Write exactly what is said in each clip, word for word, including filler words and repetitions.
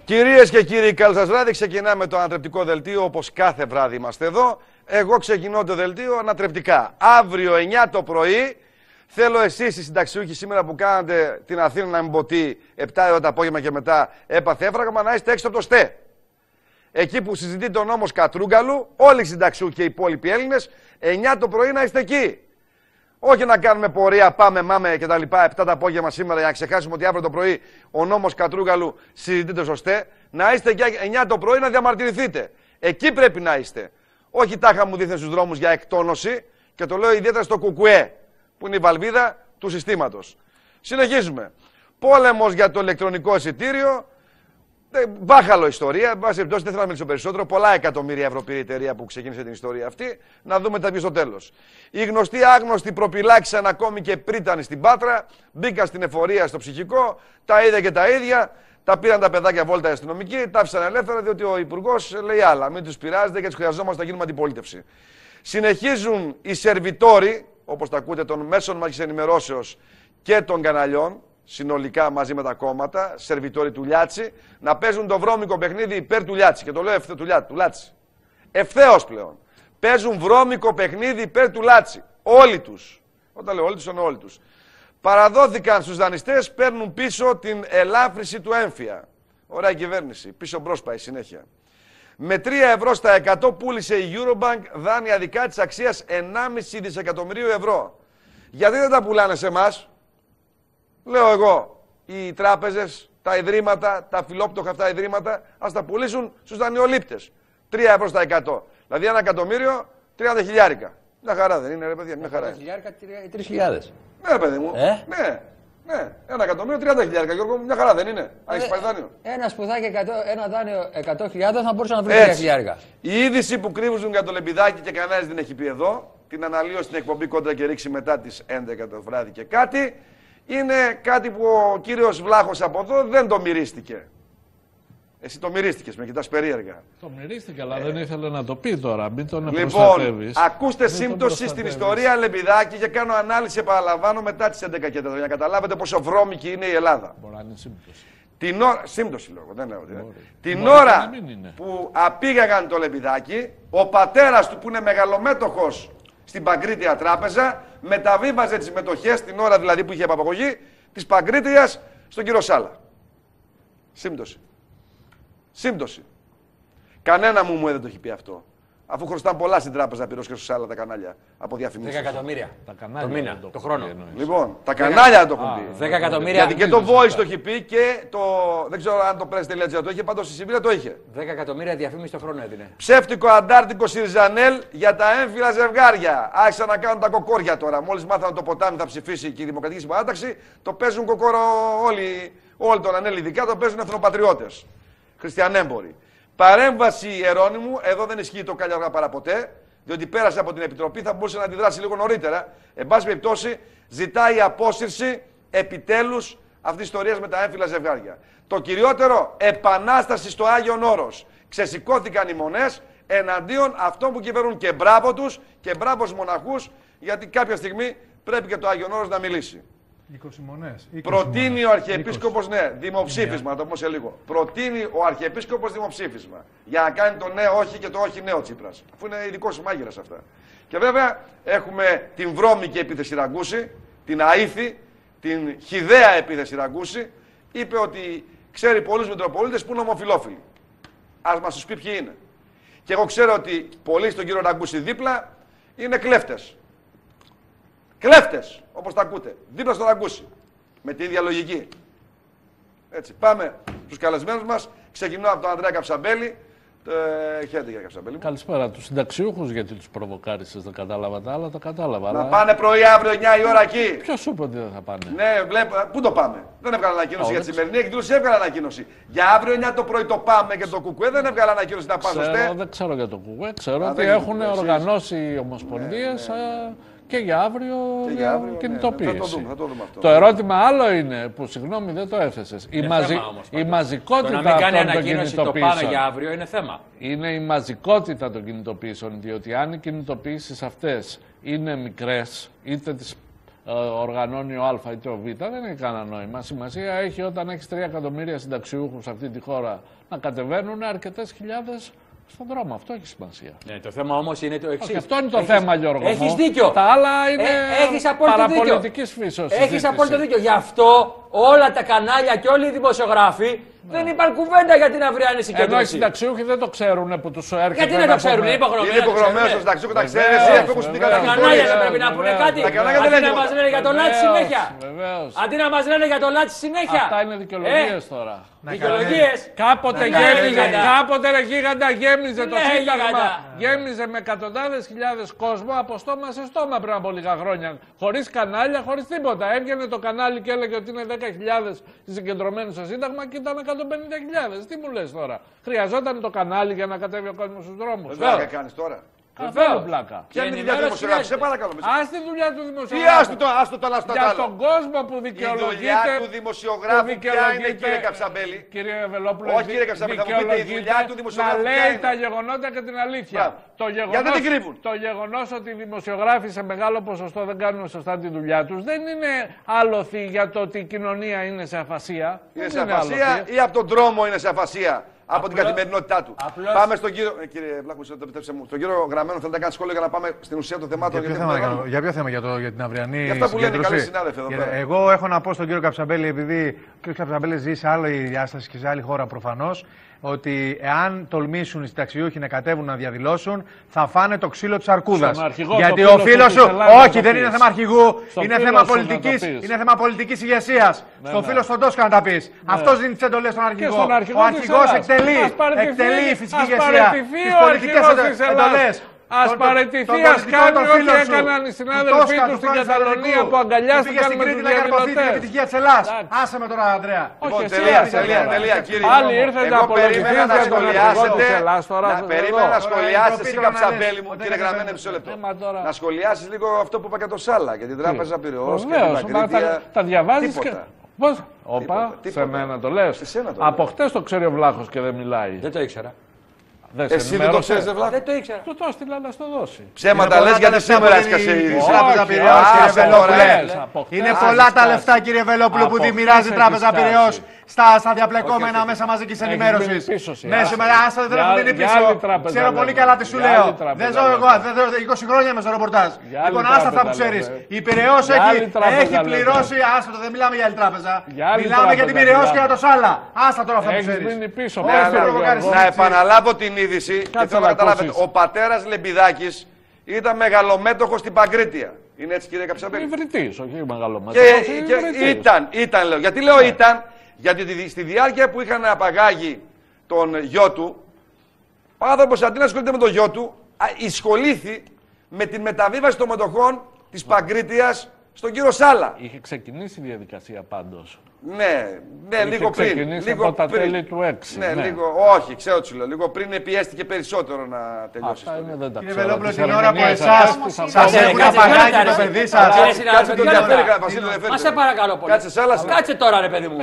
Κυρίες και κύριοι, καλό σας βράδυ. Ξεκινάμε το ανατρεπτικό δελτίο, όπως κάθε βράδυ είμαστε εδώ. Εγώ ξεκινώ το δελτίο ανατρεπτικά. Αύριο εννιά το πρωί, θέλω εσείς οι συνταξιούχοι σήμερα που κάνατε την Αθήνα να μην ποτεί επτά ώρα το απόγευμα και μετά έπαθε έφραγμα, να είστε έξω από το ΣΤΕ. Εκεί που συζητείται ο νόμος Κατρούγκαλου, όλοι οι συνταξιούχοι και οι υπόλοιποι Έλληνες, εννιά το πρωί να είστε εκεί. Όχι να κάνουμε πορεία, πάμε, μάμε κτλ. επτά το απόγευμα σήμερα για να ξεχάσουμε ότι αύριο το πρωί ο νόμος Κατρούγκαλου συζητείται στο ΣΤΕ. Να είστε και εννιά το πρωί να διαμαρτυρηθείτε. Εκεί πρέπει να είστε. Όχι τάχα μου δίθεν στους δρόμους για εκτόνωση, και το λέω ιδιαίτερα στο ΚΚΕ, που είναι η βαλβίδα του συστήματος. Συνεχίζουμε. Πόλεμος για το ηλεκτρονικό εισιτήριο. Μπάχαλο ιστορία. Εν πάση περιπτώσει, δεν θέλω να μιλήσω περισσότερο. Πολλά εκατομμύρια ευρώ πήρε η εταιρεία που ξεκίνησε την ιστορία αυτή. Να δούμε τα πει στο τέλος. Οι γνωστοί άγνωστοι προπυλάξαν ακόμη και πρίτανοι στην Πάτρα. Μπήκαν στην εφορία στο ψυχικό. Τα ίδια και τα ίδια. Τα πήραν τα παιδάκια βόλτα οι αστυνομικοί. Τα άφησαν ελεύθερα διότι ο Υπουργός λέει άλλα. Μην τους πειράζετε και τους χρειαζόμαστε να γίνουμε αντιπολίτευση. Συνεχίζουν οι σερβιτόροι, όπως τα ακούτε, των μέσων μαζικής ενημερώσεως και των καναλιών. Συνολικά μαζί με τα κόμματα, σερβιτόροι του Λιάτσι, να παίζουν το βρώμικο παιχνίδι υπέρ του Λιάτσι. Και το λέω ευθε, του, Λιά, του Λάτσι. Ευθέως πλέον. Παίζουν βρώμικο παιχνίδι υπέρ του Λάτσι. Όλοι τους. Όταν λέω όλοι τους, εννοώ όλοι τους. Παραδόθηκαν στους δανειστές, παίρνουν πίσω την ελάφρυση του έμφυα. Ωραία κυβέρνηση. Πίσω μπρος πάει συνέχεια. Με τρία ευρώ στα εκατό πούλησε η Eurobank δάνεια δικά της αξίας ενάμιση δισεκατομμυρίου ευρώ. Γιατί δεν τα πουλάνε σε εμάς? Λέω εγώ, οι τράπεζες, τα ιδρύματα, τα φιλόπτωχα αυτά ιδρύματα, ας τα πουλήσουν στους δανειολήπτες. τρία ευρώ στα εκατό. Δηλαδή ένα εκατομμύριο, τριάντα χιλιάρικα. Μια χαρά δεν είναι, ρε παιδιά, μια χαρά. τριάντα χιλιάρικα, τρεις χιλιάδες. Ναι, ρε παιδί μου. Ε? Ναι, ναι. Ένα εκατομμύριο, τριάντα χιλιάρικα, Γιώργο μου, μια χαρά δεν είναι. Αν έχεις πάρει δάνειο. Ένα σπουδάκι, ένα δάνειο εκατό χιλιάδες θα μπορούσε να βρει τρία χιλιάρικα. Η είδηση που κρύβουν για το λεμπιδάκι και κανένας δεν έχει πει εδώ, την αναλύω στην εκπομπή Κόντρα και Ρίξη μετά τις έντεκα το βράδυ και κάτι. Είναι κάτι που ο κύριος Βλάχος από εδώ δεν το μυρίστηκε. Εσύ το μυρίστηκες, με κοιτάς περίεργα. Το μυρίστηκε, αλλά ε... δεν ήθελε να το πει τώρα. Μην τον λοιπόν, προστατεύεις. Ακούστε σύμπτωση στην ιστορία Λεμπιδάκη και κάνω ανάλυση, επαναλαμβάνω, μετά τις έντεκα και τέταρτο για να καταλάβετε πόσο βρώμικη είναι η Ελλάδα. Μπορεί να είναι σύμπτωση. Την ώρα... Σύμπτωση λόγω, δεν λέω. Μπορεί. Την Μπορεί ώρα που απήγαγαν το Λεμπιδάκη, ο πατέρας του που είναι μεγαλομέτωχος στην Παγκρίτια Τράπεζα, μεταβίβαζε τις μετοχές, την ώρα δηλαδή που είχε απαγωγή, της Παγκρίτιας στον κύριο Σάλα. Σύμπτωση. Σύμπτωση. Κανένα μου μου δεν το έχει πει αυτό. Αφού χρωστάνε πολλά στην τράπεζα, πήρε και στο Σάλα τα κανάλια από διαφημίσεις. δέκα εκατομμύρια τα κανάλια το μήνα, το, το χρόνο. Λοιπόν, τα κανάλια το έχουν πει. δέκα εκατομμύρια. Γιατί και το Voice το έχει πει και το. Δεν ξέρω αν το Press.gr το είχε, πάντως η Σιβήρα το είχε. δέκα εκατομμύρια διαφήμιση το χρόνο έδινε. Ψεύτικο αντάρτικο Σιριζανέλ για τα έμφυλα ζευγάρια. Άρχισαν να κάνουν τα κοκόρια τώρα. Μόλις μάθανε το ποτάμι θα ψηφίσει και η Δημοκρατική Συμπαράταξη, το παίζουν κοκόρο όλοι. Όλοι τον Ανέλ ειδικά το παίζουν εθνοπατριώτες. Χριστιανέμποροι. Παρέμβαση Ιερώνυμου, εδώ δεν ισχύει το κάλια παραποτέ, διότι πέρασε από την Επιτροπή, θα μπορούσε να αντιδράσει λίγο νωρίτερα. Εν πάση περιπτώσει, ζητάει απόσυρση επιτέλους αυτή τη ιστορία με τα έμφυλα ζευγάρια. Το κυριότερο, επανάσταση στο Άγιον Όρος. Ξεσηκώθηκαν οι μονές εναντίον αυτών που κυβερνούν. Και μπράβο τους και μπράβο στους μοναχούς, γιατί κάποια στιγμή πρέπει και το Άγιον Όρος να μιλήσει. είκοσι μονές. είκοσι Προτείνει μονές. ο Αρχιεπίσκοπος, ναι, δημοψήφισμα, να το πω σε λίγο. Προτείνει ο Αρχιεπίσκοπος δημοψήφισμα. Για να κάνει το ναι, όχι και το όχι ναι ο Τσίπρας. Αφού είναι ειδικός μάγειρας αυτά. Και βέβαια έχουμε την βρώμικη επίθεση Ραγκούση, την αήθη, την χυδαία επίθεση Ραγκούση. Είπε ότι ξέρει πολλούς Μητροπολίτες που είναι ομοφυλόφιλοι. Ας μας τους πει ποιοι είναι. Και εγώ ξέρω ότι πολλοί στον κύριο Ραγκούση δίπλα είναι κλέφτες. Κλέφτες, όπως τα ακούτε. Δίπλα στο Ραγκούση. Με την ίδια λογική. Έτσι. Πάμε στους καλεσμένους μας. Ξεκινώ από τον Ανδρέα Καψαμπέλη. Ε, χαίρετε κύριε Καψαμπέλη. Καλησπέρα. Τους συνταξιούχους γιατί τους προβοκάρισες, δεν κατάλαβα τα άλλα, τα κατάλαβα. Να αλλά... πάνε πρωί αύριο εννιά η ώρα εκεί. Ποιος σου είπε ότι δεν θα πάνε? Ναι, βλέπω. Πού το πάμε? Δεν έβγαλε ανακοίνωση oh, για τη σημερινή εκδήλωση, έβγαλε ανακοίνωση. Για αύριο εννιά το πρωί το πάμε και το ΚΚΕ δεν έβγαλε ανακοίνωση να πάνε στο. Δεν ξέρω για το ΚΚΕ. Ξέρω Α, ότι έχουν οργανώσει οι ομοσπονδίες. Ναι, ναι, ναι. Και για αύριο, και για αύριο κινητοποίηση. Ναι, θα το δούμε, θα το δούμε αυτό. Το ερώτημα άλλο είναι, που συγγνώμη δεν το έθεσες, η, μαζι... όμως, η μαζικότητα το αυτών των κινητοποιήσεων. Το πάμε για αύριο είναι θέμα. Είναι η μαζικότητα των κινητοποιήσεων, διότι αν οι κινητοποιήσεις αυτές είναι μικρές, είτε τις οργανώνει ο Α είτε ο Β, δεν έχει κανένα νόημα. Σημασία έχει όταν έχεις τρία εκατομμύρια συνταξιούχους σε αυτή τη χώρα να κατεβαίνουν αρκετές χιλιάδες στον δρόμο. Αυτό έχει σημασία. Ναι, το θέμα όμως είναι το εξής. Αυτό είναι το έχεις, θέμα, Γιώργο. Έχεις δίκιο. Τα άλλα είναι ε, παραπολιτικής φύσεως. Έχεις απόλυτο δίκιο. Γι' αυτό όλα τα κανάλια και όλοι οι δημοσιογράφοι δεν υπάρχει κουβέντα για την αυριανή συγκέντρωση. Ενώ οι συνταξιούχοι δεν το ξέρουν που τους έρχεται. Γιατί δεν το ξέρουν, είναι υποχρεωμένοι. Είναι υποχρεωμένοι στο συνταξιούχο, τα ξέρει εσύ αυτό που σου πει κατά τα κανάλια δεν πρέπει να πούνε κάτι. Αντί να μας λένε για το λάτσι συνέχεια. Αντί να μας λένε για το λάτσι συνέχεια. Αυτά είναι δικαιολογίες τώρα. Δικαιολογίες. Κάποτε γέμιζε, κάποτε ρε γίγαντα γέμιζε το Σύνταγμα. Γέμιζε με εκατοντάδες χιλιάδες κόσμο από στόμα σε στόμα πριν από λίγα χρόνια. Χωρίς κανάλια, χωρίς τίποτα. Έβγαινε το κανάλι και έλεγε ότι είναι δέκα χιλιάδες συγκεντρωμένοι στο Σύνταγμα και ήταν εκατόν πενήντα χιλιάδες. Τι μου λες τώρα. Χρειαζόταν το κανάλι για να κατέβει ο κόσμος στους δρόμους. Βέβαια, κάνεις τώρα. Καθόλου πλάκα. Ποια είναι η δουλειά του δημοσιογράφου, σε παρακαλώ. Ας τη δουλειά του Τι δημοσιογράφου. άστο το, άστο το, άστο το. Για τον κόσμο που δικαιολογείται. Η δουλειά του δημοσιογράφου ποια είναι, κύριε Καψαμπέλη. Κύριε Βελόπουλο, όχι κύριε Καψαμπέλη, θα μου πείτε η δουλειά του δημοσιογράφου. Να λέει τα γεγονότα και την αλήθεια. Το γεγονός, γιατί δεν κρύβουν. Το γεγονός ότι οι δημοσιογράφοι σε μεγάλο ποσοστό δεν κάνουν σωστά τη δουλειά τους δεν είναι άλοθη για το ότι η κοινωνία είναι σε αφασία. Είναι σε αφασία ή από τον δρόμο είναι σε αφασία. Από Απλώς, την καθημερινότητά του. Απλώς... Πάμε στον κύριο. Ε, κύριε Βλάχου, επιτρέψτε μου. Στον κύριο Γραμμένο, θέλετε να κάνετε σχόλιο για να πάμε στην ουσία των θεμάτων. Για ποιο, για θέμα, για ποιο θέμα, για, το, για την αυριανή για αυτά που λένε οι καλοί συνάδελφοι εδώ πέρα. Εγώ έχω να πω στον κύριο Καψαμπέλη, επειδή ο κύριος Καψαμπέλη ζει σε άλλη διάσταση και σε άλλη χώρα προφανώς, ότι εάν τολμήσουν οι συνταξιούχοι να κατέβουν να διαδηλώσουν, θα φάνε το ξύλο της αρκούδας. Γιατί ο φίλος σου. Όχι, δεν είναι θέμα αρχηγού, είναι θέμα πολιτικής, είναι θέμα πολιτικής ηγεσίας. Στο φίλο στον Τόσκα να τα πεις. Αυτός δίνει τις εντολές στον αρχηγό. Ο αρχηγός εκτελεί, εκτελεί φυσική ηγεσία. Τις πολιτικές εντολές. Ας παραιτηθεί, ας κάνει ό,τι έκαναν οι συνάδελφοί του στην Καταλωνία που αγκαλιάστηκαν με τους διαδηλωτές. Την επιτυχία της Ελλάδας. Άσε με τώρα, Ανδρέα. Λοιπόν, τελεία, τελεία, τελεία, κύριε. Άλλοι ήρθαν να περίμενα να σχολιάσετε. Περίμενα να σχολιάσεις εσύ, Καψαμπέλη μου, κύριε Γραμμένο, μισό λεπτό. Να σχολιάσεις λίγο αυτό που είπα για το Σάλα, για την Τράπεζα Πειραιώς και την Παγκρίτια. Τα διαβάζεις και... Πώς, όπα, σε μένα το λες. Από χτες το ξέρει ο Βλάχος και δεν μιλάει. Δεν το ήξερα. Δεν Εσύ δεν το ξέρεις, δεν Βλάχο. Δεν το ήξερα. Του το έστειλα να στο δώσει. Ψέματα λες γιατί σήμερα έσκασε η είδηση. Τράπεζα Πειραιώς, κύριε Βελόπουλε. Είναι πολλά τα λεφτά, κύριε Βελόπουλε, που δημιουργάζει η Τράπεζα Πειραιώς στα, στα διαπλεκόμενα μέσα μαζικής ενημέρωσης. Ναι, σήμερα άστα δεν έχουν μείνει πίσω. Ξέρω πολύ καλά τι σου λέω. Δεν ζω εγώ, είκοσι χρόνια είμαι στο ρεπορτάζ. Λοιπόν, άστα αυτά που ξέρεις. Η Πειραιώς έχει πληρώσει, άστα το, δεν μιλάμε για άλλη τράπεζα. Μιλάμε για την Πειραιώς και για το Σάλα. Άστα τώρα αυτά που ξέρεις. Να επαναλάβω την είδηση και θέλω να καταλάβετε. Ο πατέρας Λεμπιδάκης ήταν μεγαλομέτωχος στην Παγκρίτια. Είναι έτσι, κύριε Καψαμπέλη? Υβριτής, όχι μεγαλομέτωχος. Και, και ήταν, ήταν λέω. Γιατί λέω ήταν, γιατί στη διάρκεια που είχαν απαγάγει τον γιο του, ο άνθρωπος αντί να ασχολείται με τον γιο του, ασχολήθη με την μεταβίβαση των μετοχών της Παγκρίτιας στον κύριο Σάλα. Είχε ξεκινήσει η διαδικασία πάντως. Ναι, ναι, λίγο πριν. Ξεκινήσει λίγο από τα πριν. τέλη του έξι. Ναι, ναι, λίγο, όχι, ξέρω τι σου λέω. Λίγο πριν πιέστηκε περισσότερο να τελειώσει. Αυτά είναι, δεν τα Κύριε ξέρω. Βελόπουλο, την ώρα που εσάς σας έχουν απαγάγει το παιδί σας. Κάτσε τον διαφέρει, Βασίλη, δεν Μα σε παρακαλώ πολύ. Κάτσε, Σάλα. Κάτσε τώρα, ρε παιδί μου.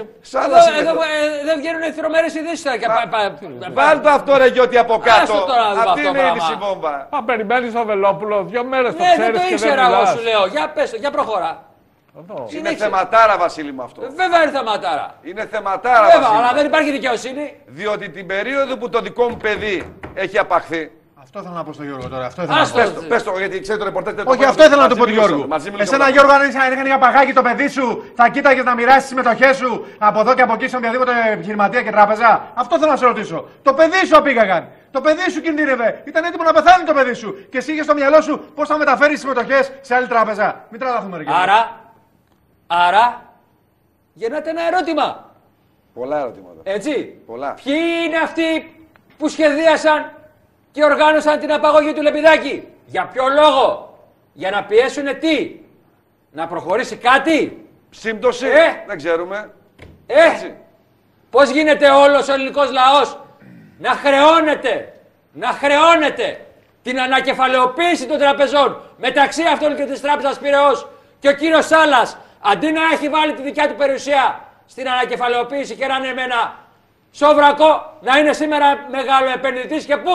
Εδώ δεν βγαίνουν θρομερές ειδήσεις. Βάλ' το αυτό, ρε Γιώτη, από κάτω. Αυτή είναι η αυτό είδηση βόμβα. Α, περιμένεις το Βελόπουλο, δύο μέρες το Ναι, δεν ξέρεις το και δεν ήξερα εγώ, μιλάς. σου λέω. Για πες το, για προχώρα. Εδώ. Είναι θεματάρα, Βασίλη μου αυτό. Βέβαια είναι θεματάρα. Είναι θεματάρα, Βέβαια, Βασίλη. αλλά δεν υπάρχει δικαιοσύνη. Διότι την περίοδο που το δικό μου παιδί έχει απαχθεί. Αυτό θέλω να πω στον Γιώργο τώρα. Αυτό ήθελα να πω. Πες το, πες το, γιατί ξέρει το ρεπορτάζ. Όχι, αυτό ήθελα να του πω του Γιώργου. Εσένα, Γιώργο, αν είχαν για παγάκι το παιδί σου, θα κοίταγες να μοιράσεις τις συμμετοχές σου από εδώ και από εκεί σε οποιαδήποτε επιχειρηματία και τράπεζα. Αυτό θέλω να σε ρωτήσω. Το παιδί σου απήγαγαν. Το παιδί σου κινδύνευε. Ήταν έτοιμο να πεθάνει το παιδί σου. Και εσύ είχες στο μυαλό σου πώς θα μεταφέρεις τις συμμετοχές σε άλλη τράπεζα. Μην τρελαθούμε, ρε. Άρα, άρα, γεννάται ένα ερώτημα. Πολλά ερωτήματα. Έτσι. Πολλά. Ποιοι είναι αυτοί που σχεδίασαν και οργάνωσαν την απαγωγή του Λεπιδάκη? Για ποιο λόγο? Για να πιέσουν τι? Να προχωρήσει κάτι? Σύμπτωση. Ε. Δεν ξέρουμε. Ε, Έτσι. πώς γίνεται όλος ο ελληνικός λαός να χρεώνεται, να χρεώνεται την ανακεφαλαιοποίηση των τραπεζών μεταξύ αυτών και της Τράπεζας Πειραιώς, και ο κύριος Σάλας, αντί να έχει βάλει τη δικιά του περιουσία στην ανακεφαλαιοποίηση και να είναι με ένα σόβρακο, να είναι σήμερα μεγάλο επενδυτής και πού?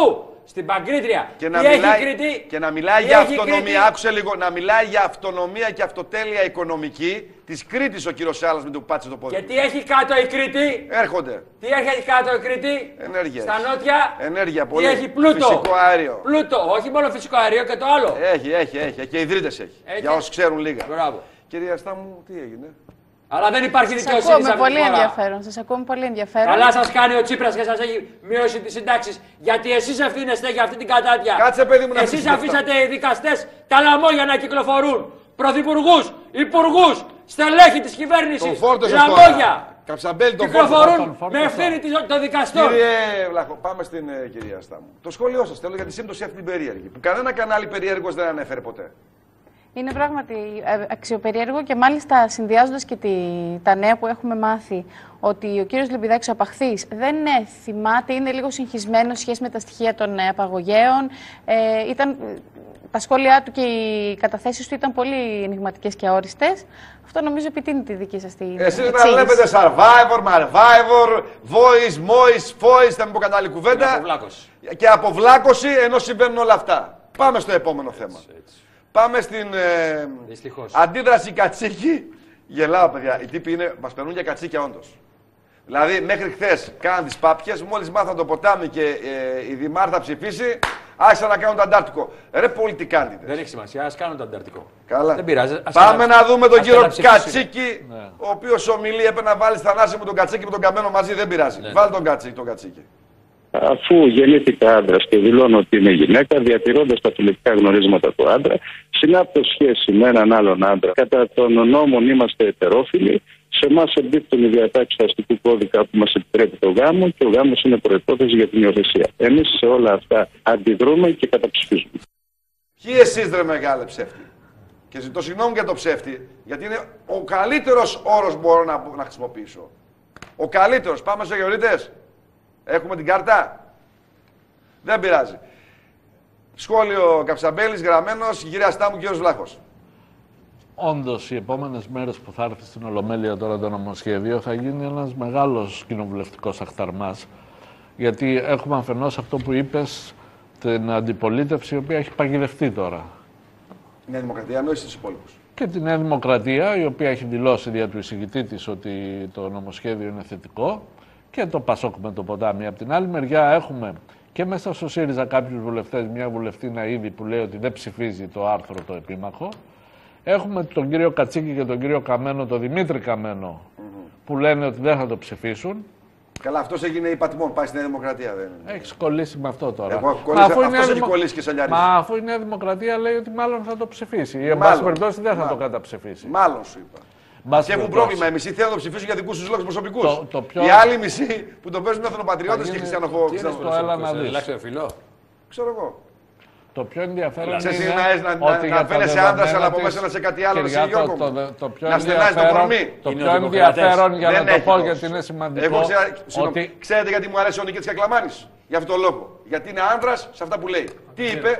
στην Παγκρίτρια. Και να, τι μιλάει, έχει Κρήτη, και να μιλάει τι για έχει αυτονομία. Κρήτη. Άκουσε λίγο. Να μιλάει για αυτονομία και αυτοτέλεια οικονομική της Κρήτης ο κύριος Σάλας με το που πάτησε το πόδι. Και τι έχει κάτω η Κρήτη. Έρχονται. Τι έχει κάτω η Κρήτη. Ενέργεια. Στα νότια. Ενέργεια, πολύ. Τι έχει πλούτο. Φυσικό αέριο. Πλούτο. Όχι μόνο φυσικό αέριο και το άλλο. Έχει, έχει, έχει. Και ιδρύτες έχει. έχει. Για όσους ξέρουν λίγα. Μπράβο. Κυρία Στάμου, τι έγινε. Αλλά δεν υπάρχει Σας δικαιοσύνη. ακούω με πολύ ενδιαφέρον. Σας ακούω με πολύ ενδιαφέρον. Καλά σας κάνει ο Τσίπρας και σας έχει μειώσει τις συντάξεις. Γιατί εσείς ευθύνεστε για αυτή την κατάδια. Κάτσε, παιδί μου, να Εσείς αφήσεις αφήσατε οι δικαστές τα λαμόγια να κυκλοφορούν. Πρωθυπουργούς, υπουργούς, στελέχη της κυβέρνησης. Τον φόρτωσες λαμόγια. τώρα. Καψαμπέλη τον Κυκλοφορούν φόρτωσα. με ευθύνη των δικαστών. Κύριε Βλάχο, πάμε στην ε, κυρία Στάμου. Το σχόλιο σας θέλω για τη σύμπτωση αυτή την περίεργη. Που κανένα κανάλι περίεργος δεν ανέφερε ποτέ. Είναι πράγματι αξιοπερίεργο και μάλιστα συνδυάζοντας και τη, τα νέα που έχουμε μάθει ότι ο κύριος Λιμπιδάκης ο Απαχθής δεν ε, θυμάται, είναι λίγο συγχυσμένος σχέση με τα στοιχεία των ε, απαγωγέων. Ε, ήταν, τα σχόλιά του και οι καταθέσεις του ήταν πολύ ενιγματικές και αόριστες. Αυτό νομίζω επιτείνει τη δική σας την Εσείς να βλέπετε Survivor, Marvivor, Voice, Moise, Voice, θα μην πω κανένα άλλη κουβέντα. Αποβλάκωση. Και αποβλάκωση ενώ συμβαίνουν όλα αυτά. Πάμε στο επόμενο θέμα. Έτσι, έτσι. Πάμε στην ε, αντίδραση Κατσίκη. Γελάω, παιδιά. Οι τύποι είναι, μας περνούν για κατσίκια όντως. Δηλαδή, μέχρι χθες κάναν τις πάπιες, μόλις μάθαν το ποτάμι και ε, η Δημάρ ψηφίσει, άρχισαν να κάνουν το Αντάρτικο. Ρε πολιτικάντιδες. Δεν έχει σημασία, ας κάνουν το Ανταρκτικό. Καλά. Δεν πειράζει. Πάμε να δούμε τον κύριο καταψηφίσουν. Κατσίκη, ναι. Ο οποίος ομιλεί, έπρεπε να βάλει Θανάση με τον Κατσίκη με τον Καμένο μαζί, δεν πειράζει. Ναι. Βάλει τον Κατσίκη, τον Κατσίκη. Αφού γεννήθηκα άντρα και δηλώνω ότι είμαι γυναίκα, διατηρώντας τα φιλετικά γνωρίσματα του άντρα, συνάπτω σχέση με έναν άλλον άντρα. Κατά των νόμων είμαστε ετερόφιλοι. Σε εμάς εμπίπτουν οι διατάξεις του αστικού κώδικα που μας επιτρέπει το γάμο και ο γάμος είναι προϋπόθεση για την υιοθεσία. Εμείς σε όλα αυτά αντιδρούμε και καταψηφίζουμε. Ποιοι εσείς, ρε μεγάλε ψεύτη. Και ζητώ συγγνώμη για το ψεύτη, γιατί είναι ο καλύτερος όρος που μπορώ να, να χρησιμοποιήσω. Ο καλύτερος. Πάμε σε γεωρίτες. Έχουμε την κάρτα. Δεν πειράζει. Σχόλιο Καψαμπέλης, γραμμένος, η κυρία Στάμου, κύριος Βλάχος. Όντως, οι επόμενες μέρες που θα έρθει στην Ολομέλεια τώρα το νομοσχέδιο θα γίνει ένας μεγάλος κοινοβουλευτικός αχταρμάς. Γιατί έχουμε αφενός αυτό που είπες, την αντιπολίτευση, η οποία έχει παγιδευτεί τώρα. Η Νέα Δημοκρατία, εννοείς στους υπόλοιπους. Και τη Νέα Δημοκρατία, η οποία έχει δηλώσει δια του εισηγητή της ότι το νομοσχέδιο είναι θετικό. Και το Πασόκ με το ποτάμι. Από την άλλη μεριά έχουμε και μέσα στο ΣΥΡΙΖΑ κάποιους βουλευτές, μια βουλευτήνα ήδη που λέει ότι δεν ψηφίζει το άρθρο το επίμαχο. Έχουμε τον κύριο Κατσίκη και τον κύριο Καμένο, τον Δημήτρη Καμένο, mm-hmm. που λένε ότι δεν θα το ψηφίσουν. Καλά, αυτός έγινε υπατιμόν, πάει στη Νέα Δημοκρατία. Δεν... Έχεις κολλήσει με αυτό τώρα. Εγώ κολλήσα, αυτός έχει δημο... κολλήσει και σαλιαρίσει. Μα αφού η Νέα Δημοκρατία λέει ότι μάλλον θα το ψηφίσει. Ή εν πάση περιπτώσει δεν θα μάλλον. το καταψηφίσει. Μάλλον σου είπα. Και έχουν πρόβλημα. Οι μισοί θέλουν να το ψηφίσουν για δικούς τους λόγους προσωπικούς. Πιο... Οι άλλοι μισοί που το παίζουν εθνοπατριώτες και χριστιανοφοβικοί. Τι είναι το έλα να δεις. Ξέρω εγώ. Το πιο ενδιαφέρον Ξέρεις, είναι να, να, ότι να, να φαίνεσαι άντρας, αλλά από μέσα να σε κάτι άλλο. Εσύ, Γιώργο, το, το, το πιο να στενάζεις το κορμί. Το πιο ενδιαφέρον για δεν να το πω, δώσει. γιατί είναι σημαντικό. Εγώ ξέρα, ότι... Ξέρετε γιατί μου αρέσει ο Νικήτης Κακλαμάνης. Γι' αυτό το λόγο. Γιατί είναι άντρας σε αυτά που λέει. Τι είπε.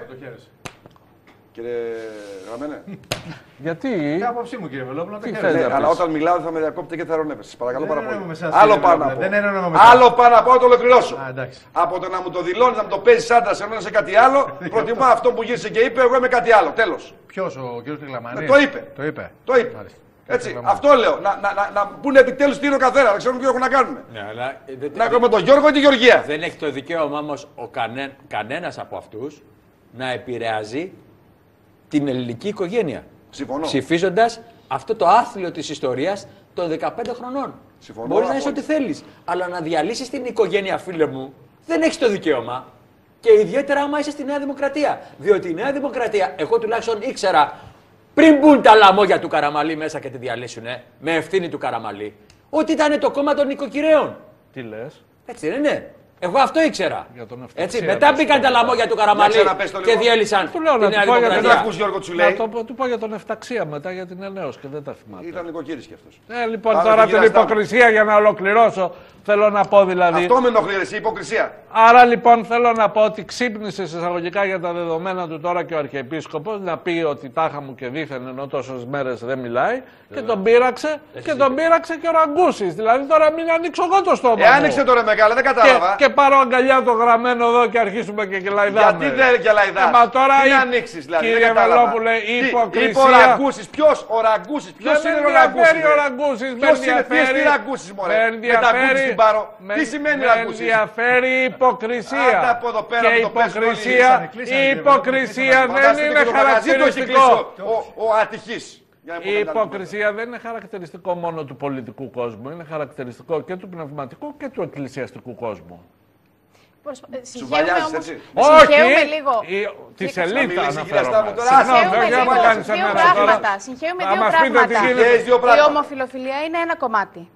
Κύριε Γραμμένε. Γιατί. Είναι άποψή μου, κύριε Βελόπουλο. Αλλά όταν μιλάω θα με διακόπτετε και θα ρωνεύεσαι. Σας παρακαλώ πάρα πολύ. Άλλο πάνω από. Άλλο πάνω από, το ολοκληρώσω. Από το να μου το δηλώνει, να μου το παίζει άντρα ενώ σε κάτι άλλο, προτιμώ αυτό που γύρισε και είπε, εγώ είμαι κάτι άλλο. Τέλος. Ποιος, ο κύριος Κακλαμάνης. Το είπε. Το είπε. Το είπε. Έτσι, αυτό λέω. Να, να, να, να πούνε επιτέλους τι είναι ο καθένα, να ξέρουν τι έχουν να κάνουν. Ναι, αλλά, δε, να έχουμε τον Γιώργο ή τη Γεωργία. Δεν έχει το δικαίωμα όμως κανέ, κανένας από αυτούς να επηρεάζει την ελληνική οικογένεια. Συμφωνώ. Ψηφίζοντας αυτό το άθλιο της ιστορίας των δεκαπέντε χρονών. Συμφωνώ. Μπορείς να είσαι ό,τι θέλεις. Αλλά να διαλύσεις την οικογένεια, φίλε μου, δεν έχεις το δικαίωμα. Και ιδιαίτερα άμα είσαι στη Νέα Δημοκρατία. Διότι η Νέα Δημοκρατία, εγώ τουλάχιστον ήξερα πριν μπουν τα λαμόγια του Καραμαλή μέσα και τη διαλύσουνε, με ευθύνη του Καραμαλή, ότι ήταν το κόμμα των νοικοκυρέων. Τι λες. Έτσι δεν είναι. Εγώ αυτό ήξερα. Έτσι, μετά το μπήκαν τα λαμόγια του Καραμαλή και διέλυσαν του λέω, τη Νέα Δημοκρατία. Δεν ακούς, Γιώργο, του λέει. Να το, του πω για τον Εφταξία μετά γιατί είναι νέος και δεν τα θυμάται. Ήταν νοικοκύρης κι αυτός. Ε, λοιπόν, Πάμε τώρα την υποκρισία για να ολοκληρώσω. Θέλω να πω δηλαδή. Αυτό με ενοχλεί, εσύ, υποκρισία. Άρα λοιπόν θέλω να πω ότι ξύπνησε εισαγωγικά για τα δεδομένα του τώρα και ο Αρχιεπίσκοπος να πει ότι τάχα μου και δήθεν ενώ τόσες μέρες δεν μιλάει και τον πείραξε και τον πείραξε και ο Ραγκούσης. Δηλαδή τώρα μην ανοίξω εγώ το στόμα. Ε, άνοιξε τώρα μεγάλα, δεν κατάλαβα. Και, και πάρω αγκαλιά το γραμμένο εδώ και αρχίσουμε και κελαϊδάμε. Γιατί δεν κελαϊδάμε. Ε, μα τώρα τι η... ανοίξεις δηλαδή. Κύριε Βελόπουλε, η υποκρισία. Είπε ο Ραγκούσης, ποιος ο Ραγκούσης, ποιος είναι ο Ραγκούσης. ο Ραγκούσης. Ποιος είναι, τι είναι Ραγκούσης, μωρέ. Με τα γκούτς την πάρω. Τι σημαίνει Ραγκούσης. Με ενδιαφέρει η υποκρισία. Άντα από εδώ πέρα και η υποκρισία, η υποκρισία δεν είναι χαρακτηριστικό. Ο ατυχής. Η υποκρισία δεν είναι χαρακτηριστικό μόνο του πολιτικού κόσμου, είναι χαρακτηριστικό και του πνευματικού και του εκκλησιαστικού κόσμου. Συγχαίρουμε όμως, συγχαίρουμε λίγο. Τη σελίδα αναφέρομαι. Συγχαίρουμε δύο πράγματα. Η ομοφιλοφιλία είναι ένα κομμάτι.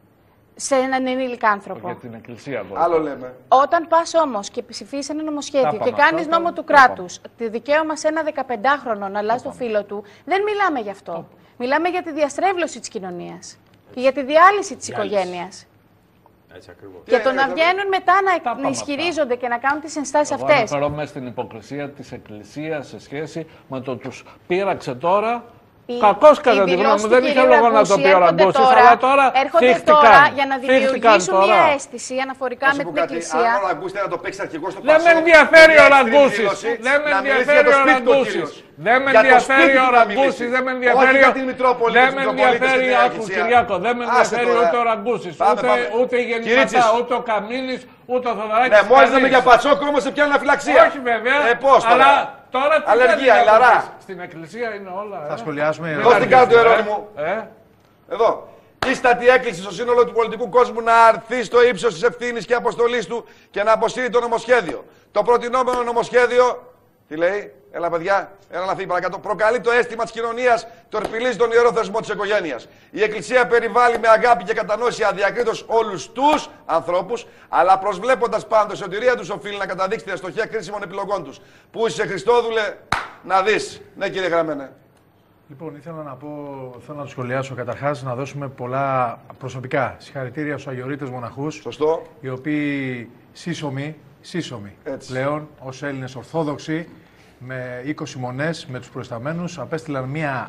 Σε έναν ενήλικα άνθρωπο. Για την εκκλησία, άλλο λέμε. Όταν πας όμως και ψηφίσεις ένα νομοσχέδιο και κάνεις νόμο του κράτους, τη δικαίωμα σε ένα δεκαπεντάχρονο να αλλάζει το φύλο του, δεν μιλάμε γι' αυτό. Μιλάμε για τη διαστρέβλωση της κοινωνίας και για τη διάλυση της οικογένειας. Έτσι ακριβώς. Και το να βγαίνουν μετά να ισχυρίζονται και να κάνουν τις ενστάσεις αυτές. Εγώ αναφέρομαι στην υποκρισία της Εκκλησίας σε σχέση με το τους πείραξε τώρα. Η... Κακώς κατά τη γνώμη μου, δεν είχε λόγο να το πει ο Ραγκούσης, αλλά τώρα έρχονται τώρα για να δημιουργήσουν μια αίσθηση αναφορικά με την Εκκλησία. Αν ο Ραγκούσης να το παίξει αρχηγό στο δεν με ενδιαφέρει ο Ραγκούσης. Δεν με ενδιαφέρει ο Ραγκούσης. Δεν με ενδιαφέρει ο Ραγκούσης. Δεν με ενδιαφέρει Δεν με ενδιαφέρει άκου Κυριάκο. Δεν με ενδιαφέρει ούτε ο Ραγκούσης, ούτε η Γεννηματά, ούτε ο Καμίνης, ούτε ο Θοδωράκης. Ναι, μόλις να με για Πατσόκο όμως σε πιάνει αναφυλαξία. Όχι βέβαια. Αλλά τώρα τι αλλεργία, η λαρά. Στην εκκλησία είναι όλα. Θα σχολιάσουμε. Δώσ' την κάτω, Ερώνυμο. Ε? Εδώ. Ίστατη έκκληση στο σύνολο του πολιτικού κόσμου να αρθεί στο ύψος της ευθύνης και αποστολής του και να αποσύρει το νομοσχέδιο. Το προτινόμενο νομοσχέδιο, τι λέει, έλα παιδιά, έλα να φύγει παρακάτω, προκαλεί το αίσθημα της κοινωνίας, το ερπιλίζει τον ιερό θεσμό της οικογένειας. Η Εκκλησία περιβάλλει με αγάπη και κατανόηση αδιακρίτως όλους τους ανθρώπους, αλλά προσβλέποντας πάντως σωτηρία τους οφείλει να καταδείξει την αστοχία κρίσιμων επιλογών τους. Πού είσαι Χριστόδουλε, να δεις. Ναι κύριε Γραμμένε. Λοιπόν, ήθελα να πω, θέλω να το σχολιάσω καταρχάς, να δώσουμε πολλά προσωπικά συγχαρητήρια στους αγιορείτες μοναχούς. Σωστό. Οι οποίοι σύσσωμοι, σύσσωμοι πλέον ως Έλληνες Ορθόδοξοι, με είκοσι μονές, με τους προϊσταμένους, απέστειλαν μία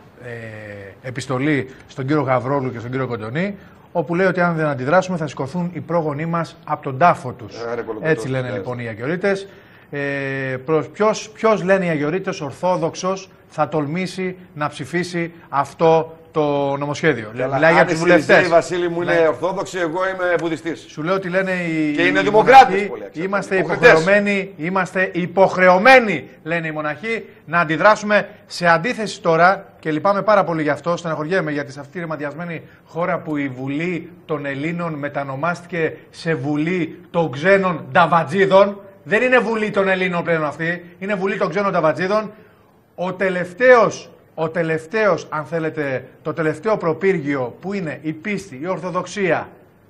ε, επιστολή στον κύριο Γαβρόλου και στον κύριο Κοντονή, όπου λέει ότι αν δεν αντιδράσουμε θα σηκωθούν οι πρόγονοί μας από τον τάφο τους. Ε, Έτσι λένε λοιπόν οι αγιορείτες. Ε, ποιος, ποιος λένε οι αγιορείτες Ορθόδοξος θα τολμήσει να ψηφίσει αυτό το νομοσχέδιο. Μιλάει για τους βουλευτές. Η Βασίλη μου είναι Ορθόδοξη, εγώ είμαι Βουδιστής. Σου λέω ότι λένε οι. Και είναι δημοκράτες. Είμαστε υποχρεωμένοι, είμαστε υποχρεωμένοι, λένε οι μοναχοί, να αντιδράσουμε σε αντίθεση τώρα. Και λυπάμαι πάρα πολύ γι' αυτό. Στεναχωριέμαι γιατί σε αυτή τη ρηματιασμένη χώρα που η Βουλή των Ελλήνων μετανομάστηκε σε Βουλή των ξένων νταβατζίδων. Δεν είναι Βουλή των Ελλήνων πλέον αυτή. Είναι Βουλή των ξένων νταβατζίδων. Ο τελευταίος. Ο τελευταίος, αν θέλετε, το τελευταίο προπύργιο που είναι η πίστη, η Ορθοδοξία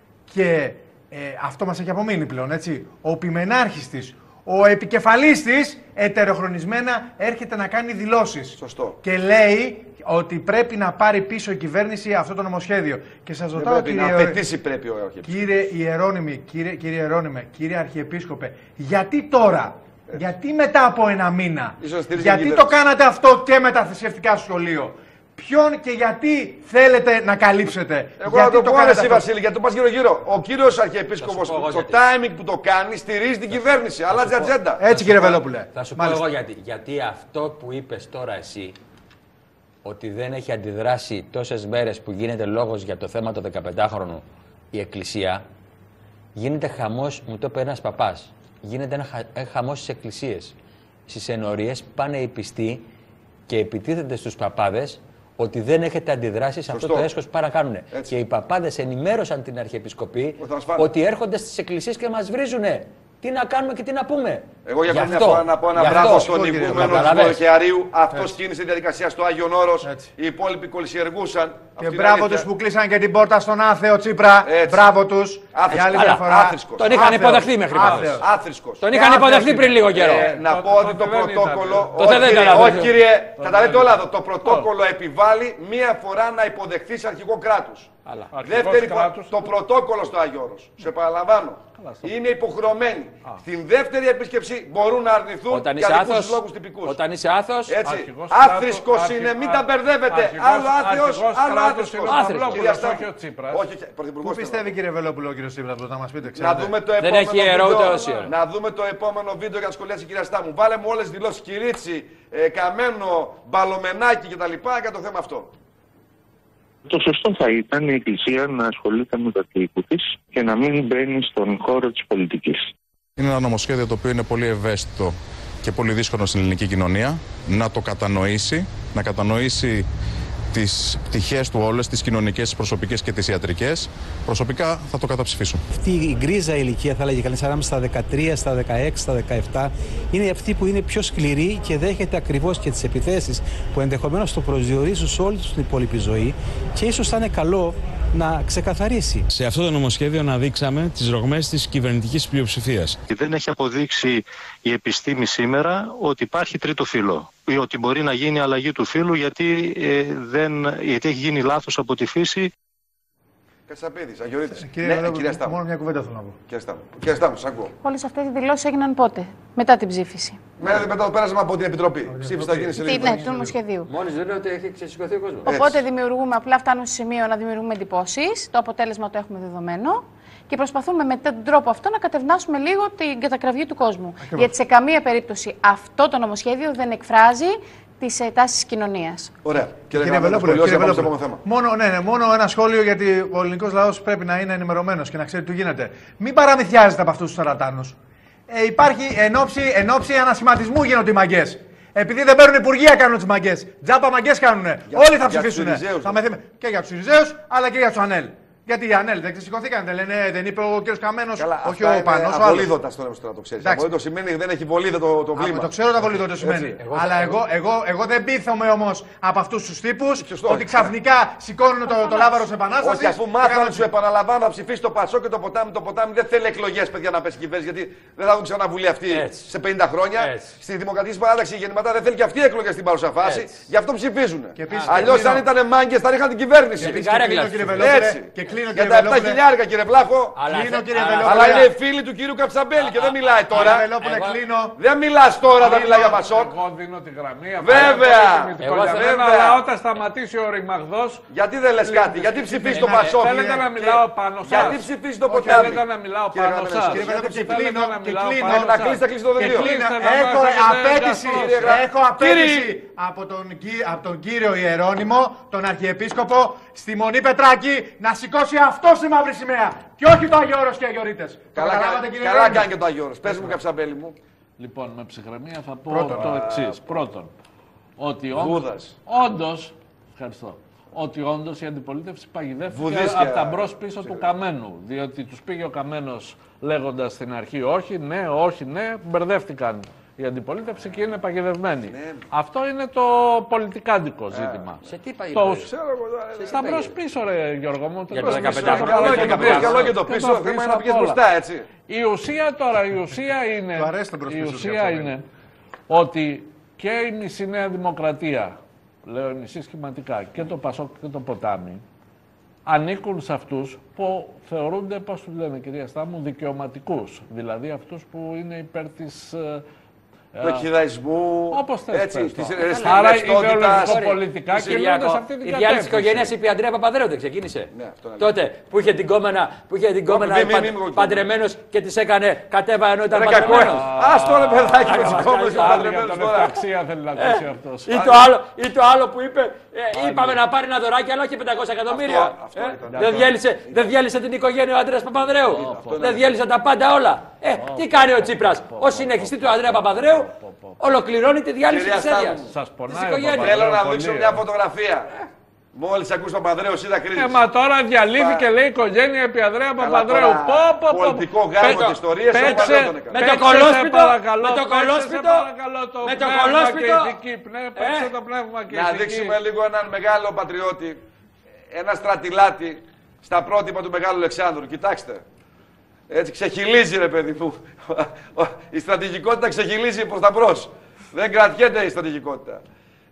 και ε, αυτό μας έχει απομείνει πλέον, έτσι, ο πιμενάρχης της, ο επικεφαλής της, ετεροχρονισμένα έρχεται να κάνει δηλώσεις. Σωστό. Και λέει ότι πρέπει να πάρει πίσω η κυβέρνηση αυτό το νομοσχέδιο. Και σας ρωτάω, κύριε, να απαιτήσει πρέπει ο κύριε Ιερώνυμη, κύριε, κύριε Ιερώνυμε, κύριε Αρχιεπίσκοπε, γιατί τώρα? Έτσι. Γιατί μετά από ένα μήνα, γιατί το κάνατε αυτό και με τα θρησκευτικά στο σχολείο, ποιον και γιατί θέλετε να καλύψετε? Εγώ γιατί να το πω εσύ Βασίλη, γιατί το πας γύρω γύρω. Ο κύριος Αρχιεπίσκοπος, το γιατί. timing που το κάνει, στηρίζει την κυβέρνηση, αλλάζει ατζέντα. Έτσι κύριε Βελόπουλε. Θα σου πω εγώ γιατί. Γιατί αυτό που είπες τώρα εσύ, ότι δεν έχει αντιδράσει τόσες μέρες που γίνεται λόγος για το θέμα το δεκαπεντάχρονο η Εκκλησία, γίνεται χαμός, μου το είπε ένας παπάς. Γίνεται ένα χαμός στις εκκλησίες. Στις ενορίες πάνε οι πιστοί και επιτίθενται στους παπάδες ότι δεν έχετε αντιδράσει σε αυτό το έσχος που παρακάνουν. Και οι παπάδες ενημέρωσαν την Αρχιεπισκοπή ότι έρχονται στις εκκλησίες και μας βρίζουνε. Τι να κάνουμε και τι να πούμε. Εγώ για μια φορά να πω ένα μπράβο στον ηγούμενο του Βορειοαρίου. Αυτός κίνησε τη διαδικασία στο Άγιον Όρος. Οι υπόλοιποι κολυσιεργούσαν. Και μπράβο τους που κλείσαν και την πόρτα στον άθεο Τσίπρα. Μπράβο τους. Τον είχαν υποδεχθεί μέχρι πάντως. Άθρησκος. Τον είχαν υποδεχθεί πριν λίγο καιρό. Να πω ότι το πρωτόκολλο. Όχι κύριε, θα τα λέτε όλα εδώ. Το πρωτόκολλο επιβάλλει μία φορά να υποδεχθείς αρχηγό κράτους. Αλλά. Δεύτερη φορά, το πρωτόκολλο στο Άγιο Όρος. Σε επαναλαμβάνω. Είναι υποχρεωμένοι. Α. Στην δεύτερη επίσκεψη μπορούν να αρνηθούν για δικούς λόγους τυπικούς. Όταν είσαι άθος. Έτσι. Άθρησκος είναι, μην τα μπερδεύετε. Άλλο άθεος, άλλο άθρησκος. Όχι ο Τσίπρας. Πού πιστεύει, κύριε Βελόπουλο, ο κύριος Τσίπρας, να μας πείτε, να δούμε το δεν έχει ιερό ούτε όσιο. Να δούμε το επόμενο βίντεο για να σχολιάσει η κυρία Στάμου. Βάλε μου όλες τις δηλώσεις Κυρίτσι, ε, Καμένο, Μπαλομενάκη κτλ. Για το θέμα αυτό. Το σωστό θα ήταν η Εκκλησία να ασχολείται με το τύπου της και να μην μπαίνει στον χώρο της πολιτικής. Είναι ένα νομοσχέδιο το οποίο είναι πολύ ευαίσθητο και πολύ δύσκολο στην ελληνική κοινωνία να το κατανοήσει, να κατανοήσει τις πτυχές του όλες, τις κοινωνικές, τις προσωπικές και τις ιατρικές. Προσωπικά θα το καταψηφίσω. Αυτή η γκρίζα ηλικία, θα έλεγε κανείς, ανάμεσα στα δεκατρία, στα δεκαέξι, στα δεκαεπτά, είναι αυτή που είναι πιο σκληρή και δέχεται ακριβώς και τις επιθέσεις που ενδεχομένως το προσδιορίζουν σε όλη την υπόλοιπη ζωή και ίσως θα είναι καλό να ξεκαθαρίσει. Σε αυτό το νομοσχέδιο αναδείξαμε τις ρογμές της κυβερνητικής πλειοψηφίας. Δεν έχει αποδείξει η επιστήμη σήμερα ότι υπάρχει τρίτο φύλο ή ότι μπορεί να γίνει αλλαγή του φύλου γιατί, ε, δεν, γιατί έχει γίνει λάθος από τη φύση. Κατσαπίδης, Αγιορείτης. Κύριε ναι, κυρία Στάμου. Μόνο μια κουβέντα θέλω να πω. Κύριε Στάμου, κύριε Στάμου, σας ακούω. Όλες αυτές οι δηλώσεις έγιναν πότε, μετά την ψήφιση. Μετά το πέρασμα από την Επιτροπή. Ψήφιση θα γίνει σε λίγο. Ναι, του νομοσχεδίου. Μόλις λένε ότι έχει ξεσηκωθεί ο κόσμος. Οπότε δημιουργούμε, απλά φτάνουμε σε σημείο να δημιουργούμε εντυπώσεις. Το αποτέλεσμα το έχουμε δεδομένο. Και προσπαθούμε με τον τρόπο αυτό να κατευνάσουμε λίγο την κατακραυγή του κόσμου. Ακριβώς. Γιατί σε καμία περίπτωση αυτό το νομοσχέδιο δεν εκφράζει τις τάσεις της κοινωνίας. Ωραία. Κύριε, κύριε Βελόπουλο, κύριε Βελόπουλο, θέμα. Μόνο, ναι, ναι, μόνο ένα σχόλιο, γιατί ο ελληνικός λαός πρέπει να είναι ενημερωμένος και να ξέρει τι γίνεται. Μην παραμυθιάζετε από αυτούς τους σαρλατάνους. Ε, υπάρχει ενόψη, ενόψη ανασχηματισμού γίνονται οι μαγκές. Επειδή δεν παίρνουν υπουργεία κάνουν τις μαγκές. Τζάπα μαγκές κάνουν. Όλοι θα ψηφίσουν. Και για τους Συριζέους αλλά και για τους Ανέλ. Γιατί οι Ανέλ δεν ξεσηκωθήκαν, δεν λένε, δεν είπε ο κ. Καμένος, όχι ο Πανός. Αβολίδωτα στο να το ξέρει. Αβολίδωτο σημαίνει δεν έχει βολίδα το, το βλήμα. Το ξέρω το αβολίδωτο σημαίνει. Εγώ αλλά εγώ, εγώ, εγώ δεν πείθομαι όμως από αυτούς τους τύπους ότι ξαφνικά σηκώνουν το, το λάβαρο σε επανάσταση. Όχι, αφού μάθανε, σου επαναλαμβάνω να ψηφίσει το Πασό και το ποτάμι. Το ποτάμι δεν θέλει εκλογές, παιδιά, να πέσει κυβέρνηση, γιατί δεν θα δουν ξαναβουλή αυτή σε πενήντα χρόνια. Στη Δημοκρατική Παράταξη γεννηματά δεν θέλει και αυτή η εκλογή στην παρούσα φάση. Γι' αυτό ψηφίζουν. Αλλιώς αν ήταν μάγκες θα είχαν την κυβέρνηση. Τα επτά χιλιάρικα, κύριε Βλάχο. Αλλά είναι φίλοι του κύριου Καψαμπέλη και δεν μιλάει τώρα. Δεν μιλάς τώρα, δεν μιλάει για Πασόκ. Εγώ δίνω τη γραμμή. Βέβαια. Αλλά όταν σταματήσει ο Ρημαγδός. Γιατί δεν λες κάτι, γιατί ψηφίσεις το Πασόκ. Θέλετε να μιλάω πάνω σας. Γιατί ψηφίσεις το ποτάμι. Θέλετε να μιλάω πάνω σας. Και κλείνω, και κλείνω. Να κλείσει, θα κλείσει το δελτίο. Έχω απέτηση, έχω απέτηση από τον κύριο Ιερώνυμο, τον Αρχιεπίσκοπο, στη Μονή Πετράκη, να σηκώσει αυτό στη μαύρη σημαία. Και όχι το Άγιο Όρος και οι Αγιορείτες. Καλά, καλά κάνει και το Άγιο Όρος. Πες μου, Καψαμπέλη μου. Λοιπόν, με ψυχραιμία θα πω Πρώτον. το εξής. Πρώτον, ότι όντως, ευχαριστώ, ότι όντως η αντιπολίτευση παγιδεύτηκε από τα μπρος πίσω του Καμένου. Διότι τους πήγε ο Καμένος λέγοντας στην αρχή όχι, ναι, όχι, ναι, μπερδεύτηκαν η αντιπολίτευση και είναι παγιδευμένη. Ναι. Αυτό είναι το πολιτικάντικο ζήτημα. Σε τι παγιδεύει? Στα μπρος πίσω, ρε Γιώργο μου. Για το δεκαπέντε. Καλό και το πίσω, θέμα είναι να πηγαίνεις μπροστά, έτσι. Η ουσία τώρα, η ουσία είναι, η ουσία είναι ότι και η μισή Νέα Δημοκρατία, λέω η μισή σχηματικά, και το Πασόκ και το Ποτάμι, ανήκουν σε αυτούς που θεωρούνται, πώς τους λένε κυρία Στάμου, δικαιωματικούς. Δηλαδή αυτούς που είναι υπέρ της... του εκχυδαϊσμού, όπως θες, έτσι, της άρα ιδεολογικο-πολιτικά κινούνται σε αυτή την κατεύθυνση. Η διάλυση της οικογένειας είπε η Αντρέα Παπανδρέου, δεν ξεκίνησε. Ναι, τότε που είχε την κόμενα, που είχε την κόμενα παντρεμένος και της έκανε κατέβα ενώ ήταν παντρεμένος. Ας το ρε παιδάκι με τις κόμενες και παντρεμένους τώρα. Αξία θέλει να ακούσει αυτός. Ή το άλλο που είπε, είπαμε να πάρει ένα δωράκι αλλά όχι πεντακόσια εκατομμύρια. Δεν διέλυσε την οικογένεια ο Αντρέας Παπανδρέου. Δεν διέλυσε τα πάντα όλα. Ε, τι κάνει ο Τσίπρας, ως συνεχιστή του Ανδρέα Παπανδρέου, ολοκληρώνει τη διάλυση της έδειας. Σας πονάει. Θέλω να δείξω μια φωτογραφία. Μόλις ακούς Παπανδρέου, είδα κρίση. Ε, μα τώρα διαλύθηκε, λέει, η οικογένεια επί Ανδρέα Παπανδρέου. Πω, πω, πω. Πολιτικό γάμο της ιστορίας. Με το κολόσπιτο, με το κολόσπιτο, με το κολόσπιτο. Παίξε το πνεύμα και να δείξουμε λίγο έναν μεγάλο πατριώτη, ένα στρατιλάτη στα πρότυπα του Μεγάλου Αλεξάνδρου. Κοιτάξτε. Έτσι ξεχυλίζει ρε παιδί μου. Η στρατηγικότητα ξεχυλίζει προς τα μπρος. Δεν κρατιέται η στρατηγικότητα.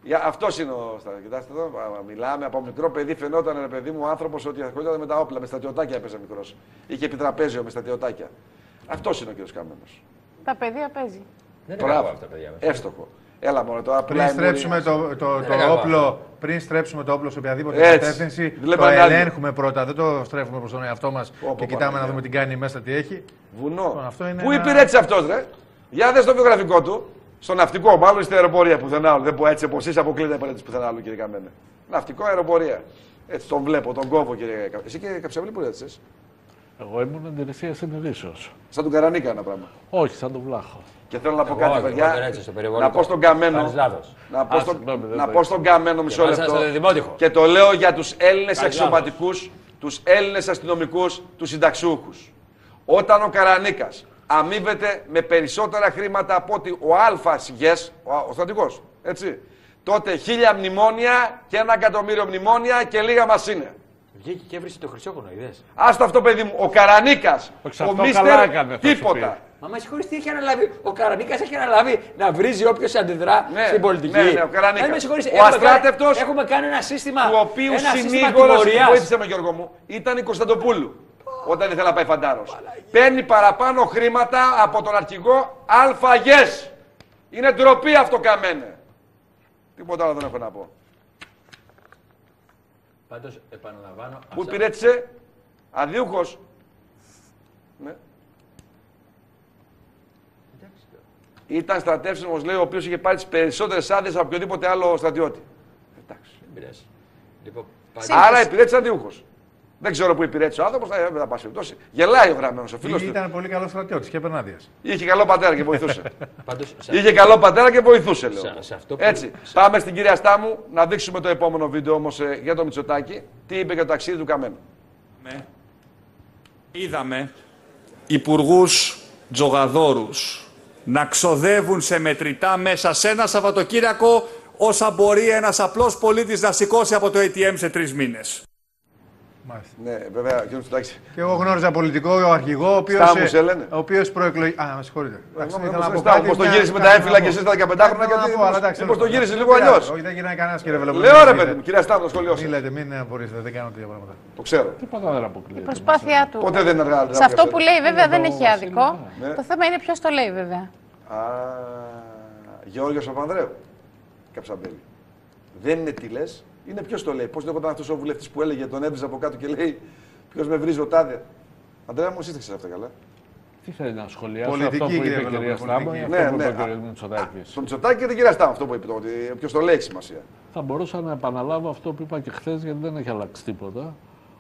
Αυτό είναι ο Σταύρος. Κοιτάξτε εδώ, μιλάμε από μικρό παιδί. Φαινόταν ρε παιδί μου άνθρωπο ότι ασχολιόταν με τα όπλα, με στρατιωτάκια έπαιζε μικρό. Είχε επιτραπέζιο με στρατιωτάκια. Αυτό είναι ο κ. Καμένος. Τα παιδεία παίζει. Δεν είναι κακό αυτά, παιδιά. Εύστοχο. Έλα μόνο τώρα. Πριν στρέψουμε το, το, το, το όπλο, πριν στρέψουμε το όπλο σε οποιαδήποτε κατεύθυνση, το ελέγχουμε πρώτα. Δεν το στρέφουμε προς τον εαυτό μας και κοιτάμε να δούμε τι κάνει μέσα, τι έχει. Βουνό. Πού υπηρέτησε αυτός, ρε. Για δες το βιογραφικό του. Στο ναυτικό, μάλλον στην αεροπορία πουθενά άλλο. Δεν πω έτσι, όπω εσείς αποκλείετε απαραίτητα πουθενά άλλο, κύριε Καμένε. Ναυτικό, αεροπορία. Έτσι τον βλέπω, τον κόβω, κύριε Καμένε. Εσύ, κύριε Καψαβλή, που ήρθες? Εγώ ήμουν αντιρρησία συνειδήσεως. Σαν τον Καρανίκα ένα πράγμα. Όχι, σαν τον Βλάχο. Και θέλω να πω κάτι, παιδιά. Να πω στον Καμένο. Να πω, στο, να πω στον Καμένο μισό λεπτό. Και το λέω για τους Έλληνες αξιωματικούς, τους Έλληνες αστυνομικούς, τους συνταξιούχους. Όταν ο Καρανίκας αμείβεται με περισσότερα χρήματα από ότι ο Αλφας Γες, ο, ο στρατηγός, έτσι, τότε χίλια μνημόνια και ένα εκατομμύριο μνημόνια και λίγα μας είναι. Βγήκε και έβρισε το χρυσόκονο, είδες. Άστο αυτό, παιδί μου, ο Καρανίκας, ο Μίστερ, τίποτα. Μα με συγχωρείς, τι έχει αναλάβει. Ο Καρανίκας έχει αναλάβει να βρίζει όποιος αντιδρά ναι, στην πολιτική. Ναι, ναι, ο Καρανίκας. Ο αστράτευτος, έχουμε κάνει ένα σύστημα. Του οποίου συνήγορος, βοήθησε με Γιώργο μου, ήταν η Κωνσταντοπούλου. Όταν ήθελα να πάει φαντάρος. Παίρνει παραπάνω χρήματα από τον αρχηγό Αλφαγές. Είναι ντροπή αυτό, Καμένε. Τίποτα άλλο δεν έχω να πω. Πάντως, επαναλαμβάνω... Πού αυτά... υπηρέτησε, αδίουχος. Ναι. Ήταν στρατεύσιμος, λέει, ο οποίος είχε πάρει τις περισσότερες άδειες από οποιοδήποτε άλλο στρατιώτη. Εντάξει. Λοιπόν, άρα υπηρέτησε αντίουχος. Δεν ξέρω πού υπηρέτησε ο άνθρωπος, θα, θα πάσει περιπτώσει. Γελάει ο γραμμένος, ο φίλος του. Ήταν πολύ καλό στρατιώτης και έπαιρνε άδειες. Είχε καλό πατέρα και βοηθούσε. Πάντως, Είχε καλό πατέρα και βοηθούσε, λέω. Σε, σε αυτό που... Έτσι. Σε... Πάμε στην κυρία Στάμου να δείξουμε το επόμενο βίντεο όμως ε, για το Μητσοτάκη. Τι είπε για το ταξίδι του Καμένου. Με. Είδαμε υπουργούς τζογαδόρους να ξοδεύουν σε μετρητά μέσα σε ένα Σαββατοκύριακο όσα μπορεί ένας απλός πολίτης να σηκώσει από το έι τι εμ σε τρεις μήνες. Μάλιστα. Ναι, βέβαια, κύριε Μητσοτάκη. Και εγώ γνώριζα πολιτικό αρχηγό, ο οποίος. Στάμους έλεγε. Ο οποίος προεκλογεί. Α, με συγχωρείτε. Πώς το γύρισε με τα έμφυλα και εσείς τα δεκαπεντάχρονα, γιατί. Πώς το γύρισε λίγο αλλιώς. Όχι, δεν γυρνάει κανένας, κύριε Βελόπουλο. Λέω ρε παιδί μου, κυρία Στάμου, το σχολείο σας. Μην λέτε, μην απορρίστε, δεν κάνω τέτοια πράγματα. Το ξέρω. Τίποτα δεν αποκλείεται. Η προσπάθειά του. Ποτέ δεν είναι. Σε αυτό που λέει, βέβαια, δεν έχει άδικο. Το θέμα είναι ποιος το λέει, βέβαια. Α, Γεώργιος Παπανδρέου. Καψαμπέλη. Δεν είναι τι λες. Είναι ποιος το λέει. Πώς λεγόταν αυτός ο βουλευτής που έλεγε, τον έβριζε από κάτω και λέει ποιος με βρίζει ο τάδε. Αντρέα μου, εσείς αυτά καλά. Τι θέλει να σχολιάσει αυτό που είπε η κυρία Στάμου ή αυτό ναι, που ναι, είπε ο κ. Μητσοτάκης. Το Μητσοτάκη και την κυρία Στάμου αυτό που είπε, ότι ποιος το λέει έχει σημασία. Θα μπορούσα να επαναλάβω αυτό που είπα και χθες, γιατί δεν έχει αλλάξει τίποτα.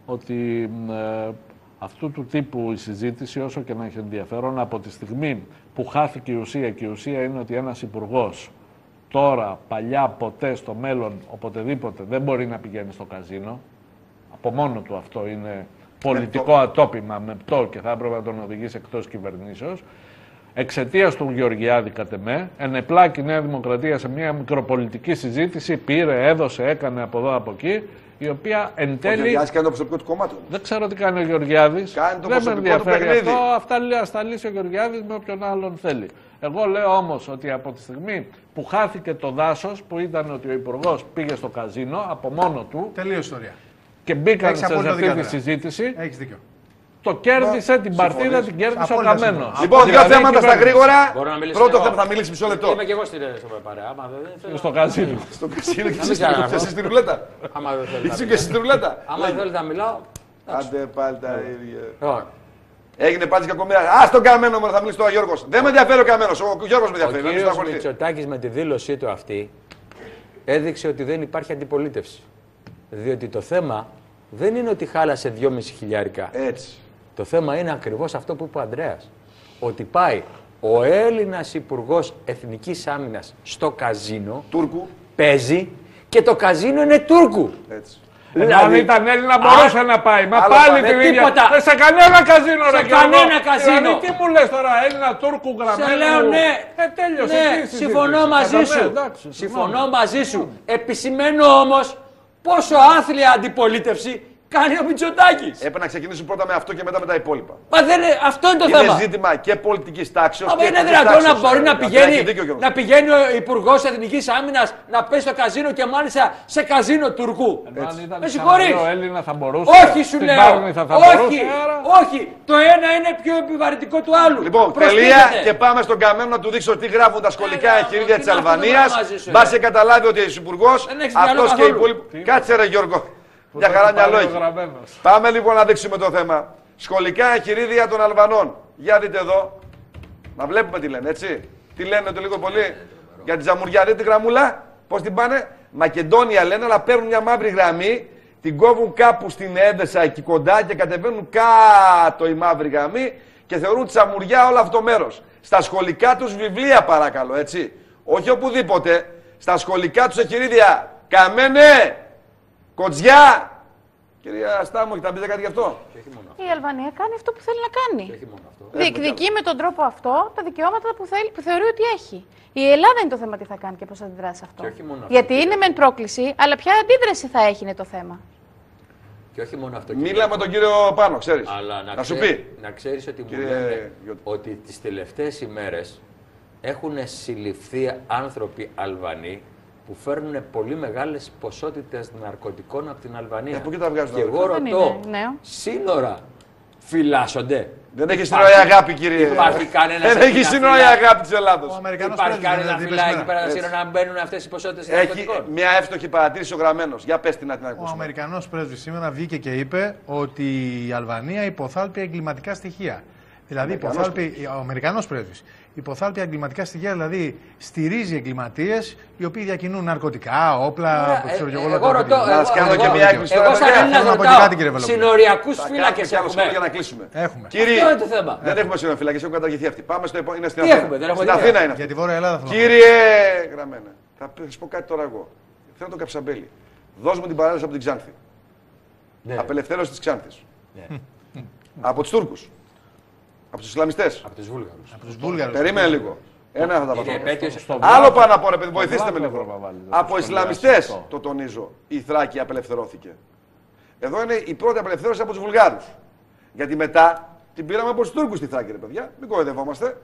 Ότι ε, αυτού του τύπου η συζήτηση, όσο και να έχει ενδιαφέρον, από τη στιγμή που χάθηκε η ουσία, και η ουσία είναι ότι ένας υπουργός τώρα, παλιά, ποτέ, στο μέλλον, οποτεδήποτε δεν μπορεί να πηγαίνει στο καζίνο. Από μόνο του αυτό είναι πολιτικό ατόπιμα, μεπτό και θα έπρεπε να τον οδηγήσει εκτός κυβερνήσεως. Εξαιτίας του Γεωργιάδη, κατ' εμέ, ενεπλάκη η Νέα Δημοκρατία σε μια μικροπολιτική συζήτηση, πήρε, έδωσε, έκανε από εδώ από εκεί, η οποία εν τέλει. Ο Γεωργιάδης κάνει το προσωπικό του κομμάτι. Δεν ξέρω τι κάνει ο Γεωργιάδης. Κάνει το δεν με ενδιαφέρει αυτό. Αυτά λέει, ας τα λύσει ο Γεωργιάδης με όποιον άλλον θέλει. Εγώ λέω όμως ότι από τη στιγμή που χάθηκε το δάσος, που ήταν ότι ο υπουργός πήγε στο καζίνο από μόνο του. Τελείω ιστορία. Και μπήκαν σε αυτή τη συζήτηση. Έχεις δίκιο. Το κέρδισε την παρτίδα, την κέρδισε ο Καμένος. Λοιπόν, δύο θέματα στα γρήγορα. Πρώτο θέμα θα μιλήσει μισό λεπτό. Είμαι και εγώ στην παρέα. Στο καζίνο. Στο καζίνο και εσύ στην ρουλέτα. Είσαι και στην ρουλέτα. Άμα δεν θέλετε να μιλάω. Άντε πάλι τα ίδια. Έγινε πάλι κακομοίρα. Α τον Καμένο μου, θα μιλήσει τώρα ο Γιώργος. Δεν με ενδιαφέρει ο Καμένος. Ο Γιώργος με ενδιαφέρει. Ο κύριος Μητσοτάκης με τη δήλωσή του αυτή έδειξε ότι δεν υπάρχει αντιπολίτευση. Διότι το θέμα δεν είναι ότι χάλασε δυόμισι χιλιάρικα. Έτσι. Το θέμα είναι ακριβώς αυτό που είπε ο Ανδρέας. Ότι πάει ο Έλληνας Υπουργός Εθνικής Άμυνας στο καζίνο. Τούρκου. Παίζει και το καζίνο είναι Τούρκου. Έτσι. Δηλαδή, αν ήταν Έλληνα μπορούσε να πάει. Μα πάλι την ίδια. Σε κανένα καζίνο, ρε. Σε κανένα καζίνο. Δηλαδή, τι μου λες τώρα, Έλληνα Τούρκου γραμμένο. Σε λέω ναι. Ε, τέλειωσε. Ναι, συμφωνώ μαζί σου. Συμφωνώ μαζί σου. Επισημαίνω όμως πόσο άθλια αντιπολίτευση κάνει ο Μητσοτάκης. Έπρεπε να ξεκινήσουν πρώτα με αυτό και μετά με τα υπόλοιπα. Μα δεν είναι, αυτό είναι το είναι θέμα. Είναι ζήτημα και πολιτικής τάξης. Μα είναι δυνατόν να μπορεί να πηγαίνει, να πηγαίνει ο Υπουργός Εθνικής Άμυνας να πέσει στο καζίνο και μάλιστα σε καζίνο Τουρκού. Με συγχωρείς. Όχι, σου λέω. Όχι, όχι. Το ένα είναι πιο επιβαρυντικό του άλλου. Λοιπόν, τελεία και πάμε στον καμένο να του δείξω τι γράφουν τα σχολικά εγχειρίδια της Αλβανίας. Μπας και καταλάβει ότι ο Υπουργός, αυτός και οι υπόλοιποι. Κάτσε ρε Γιώργο. Μια χαρά μυαλό έχει. Πάμε λοιπόν να δείξουμε το θέμα. Σχολικά εγχειρίδια των Αλβανών. Για δείτε εδώ. Να βλέπουμε τι λένε, έτσι. Τι λένε το λίγο πολύ. Για τη ζαμουριά, δείτε τη γραμμούλα. Πώς την πάνε. Μακεδόνια λένε, αλλά παίρνουν μια μαύρη γραμμή. Την κόβουν κάπου στην Έδεσα εκεί κοντά και κατεβαίνουν κάτω η μαύρη γραμμή και θεωρούν τσαμουριά όλο αυτό το μέρος. Στα σχολικά τους βιβλία, παρακαλώ, έτσι. Όχι οπουδήποτε. Στα σχολικά τους εγχειρίδια. Καμένε! Κοτζιά! Κυρία Στάμου, έχετε να πείτε κάτι γι' αυτό? Η Αλβανία κάνει αυτό που θέλει να κάνει. Διεκδικεί με τον τρόπο αυτό τα δικαιώματα που, θέλει, που θεωρεί ότι έχει. Η Ελλάδα είναι το θέμα τι θα κάνει και πώς θα αντιδράσει αυτό. Γιατί είναι μεν πρόκληση, αλλά ποια αντίδραση θα έχει είναι το θέμα. Και όχι μόνο αυτό. Μίλα με τον κύριο Πάνο, ξέρεις. Αλλά να, να σου ξέρ, πει. Να ξέρεις ότι, Κύριε... μου λένε ότι τις τελευταίες ημέρες έχουν συλληφθεί άνθρωποι Αλβανοί που φέρνουν πολύ μεγάλες ποσότητες ναρκωτικών από την Αλβανία. Ε, πού και τα βγάζουν. Και εγώ ρωτώ, σύνορα φυλάσσονται. Δεν έχει σύνορα η αγάπη, κύριε. Υπάρχει κανένα. Δεν έχει σύνορα η αγάπη της Ελλάδος. Υπάρχει κανένα φυλάκι πέρα τα σύνορα να μπαίνουν αυτές οι ποσότητες ναρκωτικών. Έχει μια εύστοχη παρατήρηση ο Γραμμένος. Για πες την να την ακούσουμε. Ο Αμερικανός πρέσβης σήμερα βγήκε και είπε ότι η Αλβανία υποθάλπει εγκληματικά στοιχεία. Δηλαδή, υποθάλπει, ο Αμερικανός πρέσβης υποθάλπει εγκληματικά στοιχεία, δηλαδή στηρίζει εγκληματίες οι οποίοι διακινούν ναρκωτικά, όπλα, ξέρω και εγώ. Εγώ ρωτώ, να κάνω και μια έκπληξη. Εγώ σαν Έλληνας ρωτάω, συνοριακούς φύλακες έχουμε. Για να κλείσουμε. Έχουμε. Κύριε, αυτό είναι το θέμα. Δεν έχουμε συνοριακούς, έχουν καταργηθεί αυτοί. Πάμε στο επόμενο. Είναι στην Αθήνα. Στην Αθήνα είναι. Για τη Βόρεια Ελλάδα. Κύριε Γραμμένα, θα σου πω κάτι τώρα εγώ. Θέλω τον Καψαμπέλη. Δώσ' μου την παράδοση από την Ξάνθη. Απελευθέρωση της Ξάνθης. Από τους Τούρκους. Από τους Ισλαμιστές. Από τους Βούλγαρους. Από τους Βούλγαρους. Περίμενε λίγο. Ένα θα τα πω. Άλλο πάνω να πω, ρε παιδί, βοηθήστε με λίγο. Από Ισλαμιστές, το τονίζω, η Θράκη απελευθερώθηκε. Εδώ είναι η πρώτη απελευθέρωση από τους Βουλγάρους. Γιατί μετά την πήραμε από τους Τούρκους τη Θράκη, ρε παιδιά. Μην κοροϊδευόμαστε.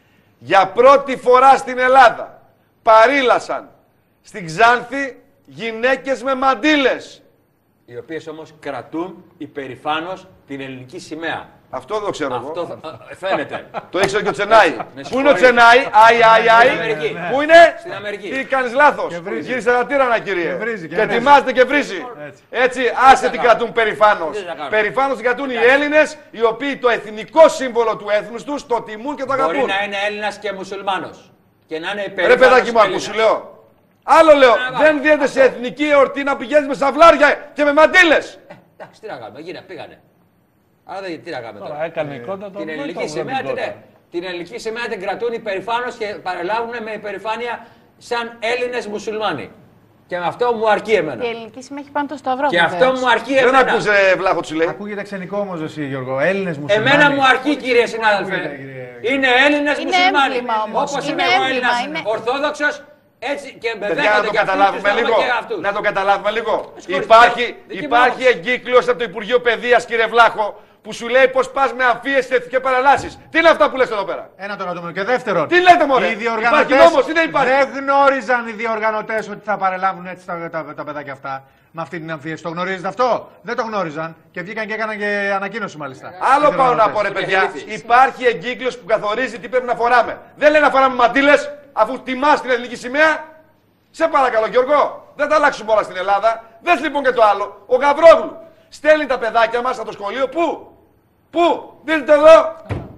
Για πρώτη φορά στην Ελλάδα παρήλασαν στην Ξάνθη γυναίκες με μαντήλες. Οι οποίες όμως κρατούν υπερηφάνως την ελληνική σημαία. Αυτό δεν το ξέρω Αυτό εγώ. θα... φαίνεται. Το ήξερε και ο Τσενάη. Πού είναι ο Τσενάη, αι, αι, αι. Πού είναι? Στην Αμερική. Τι κάνεις λάθος. Γύρισε ένα τύρανα, κύριε. Και βρίζει, και και ετοιμάζεται και βρίζει. Έτσι, Έτσι άσε την κρατούν περηφάνως. Περηφάνως την κρατούν οι Έλληνες, οι οποίοι το εθνικό σύμβολο του έθνους τους το τιμούν και το αγαπούν. Μπορεί να είναι Έλληνας και μουσουλμάνος. Και να είναι υπερηφάνος. Ρε παιδάκι μου, ακού σου λέω. Άλλο λέω, δεν δίνεται σε εθνική εορτή να πηγαίνεις με σαυλάρια και με μαντήλες. Εντάξει, τι να κάνουμε, γίνε, πήγανε. Άρα δεν τι να κάνουμε τώρα. Τώρα έκανε εικόνα τον την ελληνική σημαία την, την ελληνική σημαία την κρατούν υπερηφάνως και παρελάβουν με υπερηφάνεια σαν Έλληνες μουσουλμάνοι. Και με αυτό μου αρκεί εμένα. Η ελληνική σημαία έχει πάνω το σταυρό. Και αυτό μου αρκεί εμένα. Δεν ακούσε βλάχο του λέει. Ακούγεται ξενικό όμως εσύ Γιώργο. Έλληνες μουσουλμάνοι. Εμένα μου αρκεί κύριε συνάδελφε. Είναι Έλληνες μουσουλμάνοι. Όπως είμαι εγώ Έλληνας Ορθόδοξος. Έτσι και με Παιδιά, να το καταλάβουμε λίγο. Να το καταλάβουμε λίγο. Υπάρχει, υπάρχει εγκύκλιος από το Υπουργείο Παιδείας, κύριε Βλάχο, που σου λέει πως πας με αμφίες σε εθνικές παραλάσεις. Τι είναι αυτά που λες εδώ πέρα. Ένα το ρωτούμε. Και δεύτερον, τι λέτε μωρέ. Οι διοργανωτές νόμος, τι δεν, υπάρχει. δεν γνώριζαν οι διοργανωτές ότι θα παρελάβουν έτσι τα, τα, τα παιδάκια αυτά. Με αυτή την αμφίεση. Το γνωρίζετε αυτό? Δεν το γνώριζαν. Και βγήκαν και έκαναν και ανακοίνωση μάλιστα. Άλλο πάω να πω ρε παιδιά. Υπάρχει εγκύκλιος που καθορίζει τι πρέπει να φοράμε. Δεν λέει να φοράμε μαντήλες. Αφού τιμάς την εθνική σημαία, σε παρακαλώ Γιώργο, δεν τα αλλάξουμε όλα στην Ελλάδα. Δες λοιπόν και το άλλο. Ο Γαβρόγλου στέλνει τα παιδάκια μας από το σχολείο. Πού? Πού? Δείτε εδώ.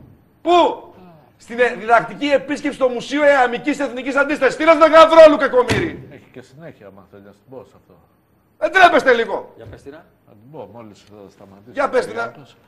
Πού? Στην διδακτική επίσκεψη στο Μουσείο Εαμικής Εθνικής Αντίστασης. Τι είναι αυτό το Γαβρόγλου, κακομοίρη. Έχει και συνέχεια, άμα θέλει να την πω σε αυτό. Δεν τρέπεστε λίγο. Για πες την. Να την πω, μόλις θα σταματήσω. Για πες την.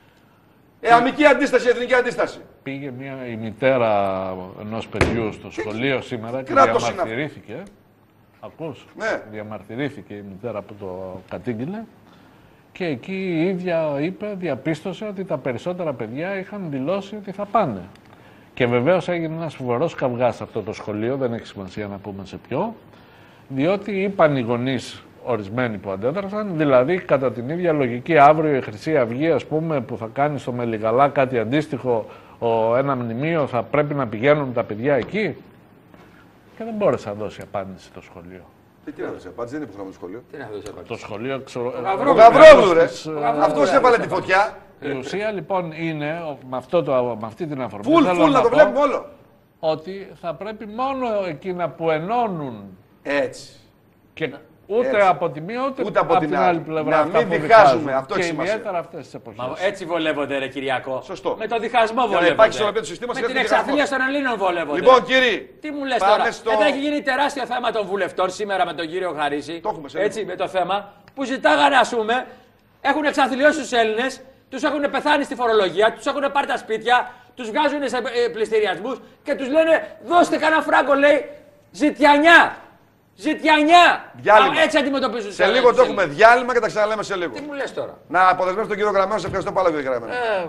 Εαμική αντίσταση, εθνική αντίσταση. Πήγε μια, η μητέρα ενός παιδιού στο σχολείο σήμερα και διαμαρτυρήθηκε. Ακούς, ναι. Διαμαρτυρήθηκε η μητέρα που το κατήγγειλε και εκεί η ίδια είπε, διαπίστωσε ότι τα περισσότερα παιδιά είχαν δηλώσει ότι θα πάνε. Και βεβαίως έγινε ένας φοβερός καυγάς σε αυτό το σχολείο, δεν έχει σημασία να πούμε σε ποιο, διότι είπαν οι γονείς ορισμένοι που αντέδρασαν. Δηλαδή, κατά την ίδια λογική, αύριο η Χρυσή Αυγή, ας πούμε, που θα κάνει στο Μελιγαλά κάτι αντίστοιχο, ο, ένα μνημείο, θα πρέπει να πηγαίνουν τα παιδιά εκεί. Και δεν μπόρεσε να δώσει απάντηση το σχολείο. Τι, τι να δώσει απάντηση, δεν είναι που το σχολείο. Τι να δώσει απάντηση. Το σχολείο, ξέρω. Ο Γαβρόγλου, ρε. Αυτός έβαλε τη φωτιά. Η ουσία λοιπόν είναι, με, αυτό το, με αυτή την αφορμή, φουλ, φουλ, να το βλέπουμε όλο. Ότι θα πρέπει μόνο εκείνα που ενώνουν. Έτσι. Και ούτε έτσι. από τη μία ούτε, ούτε από, από την, την άλλη πλευρά. Να μην διχάζουμε, αυτό και έχει σημασία. Ιδιαίτερα αυτές τις εποχές. Μα έτσι βολεύονται, ρε Κυριακό. Σωστό. Με το διχασμό βολεύονται. Υπάρχει ισορροπία του συστήματος. Με την εξαθλία των Ελλήνων βολεύονται. Λοιπόν, κύριοι. Τι μου λες τώρα. Στο... Εδώ έχει γίνει τεράστιο θέμα των βουλευτών σήμερα με τον κύριο Χαρίση. Το έχουμε σε έτσι, με το θέμα που ζητάγανε, ας πούμε, έχουν εξαθλιώσει τους Έλληνες, τους έχουν πεθάνει στη φορολογία, τους έχουν πάρει τα σπίτια, τους βγάζουν σε πληστηριασμούς και τους λένε δώστε κανένα φράγκο, λέει, ζητιανιά. Ζητιανιά! Διάλειμμα. Έτσι αντιμετωπίζουν. Σε λίγο το έχουμε διάλειμμα και τα ξαναλέμε σε λίγο. Τι μου λες τώρα. Να αποδεσμεύσω τον κύριο Γραμμένο, σε ευχαριστώ πάρα πολύ, κύριε Γραμμένο. Ε,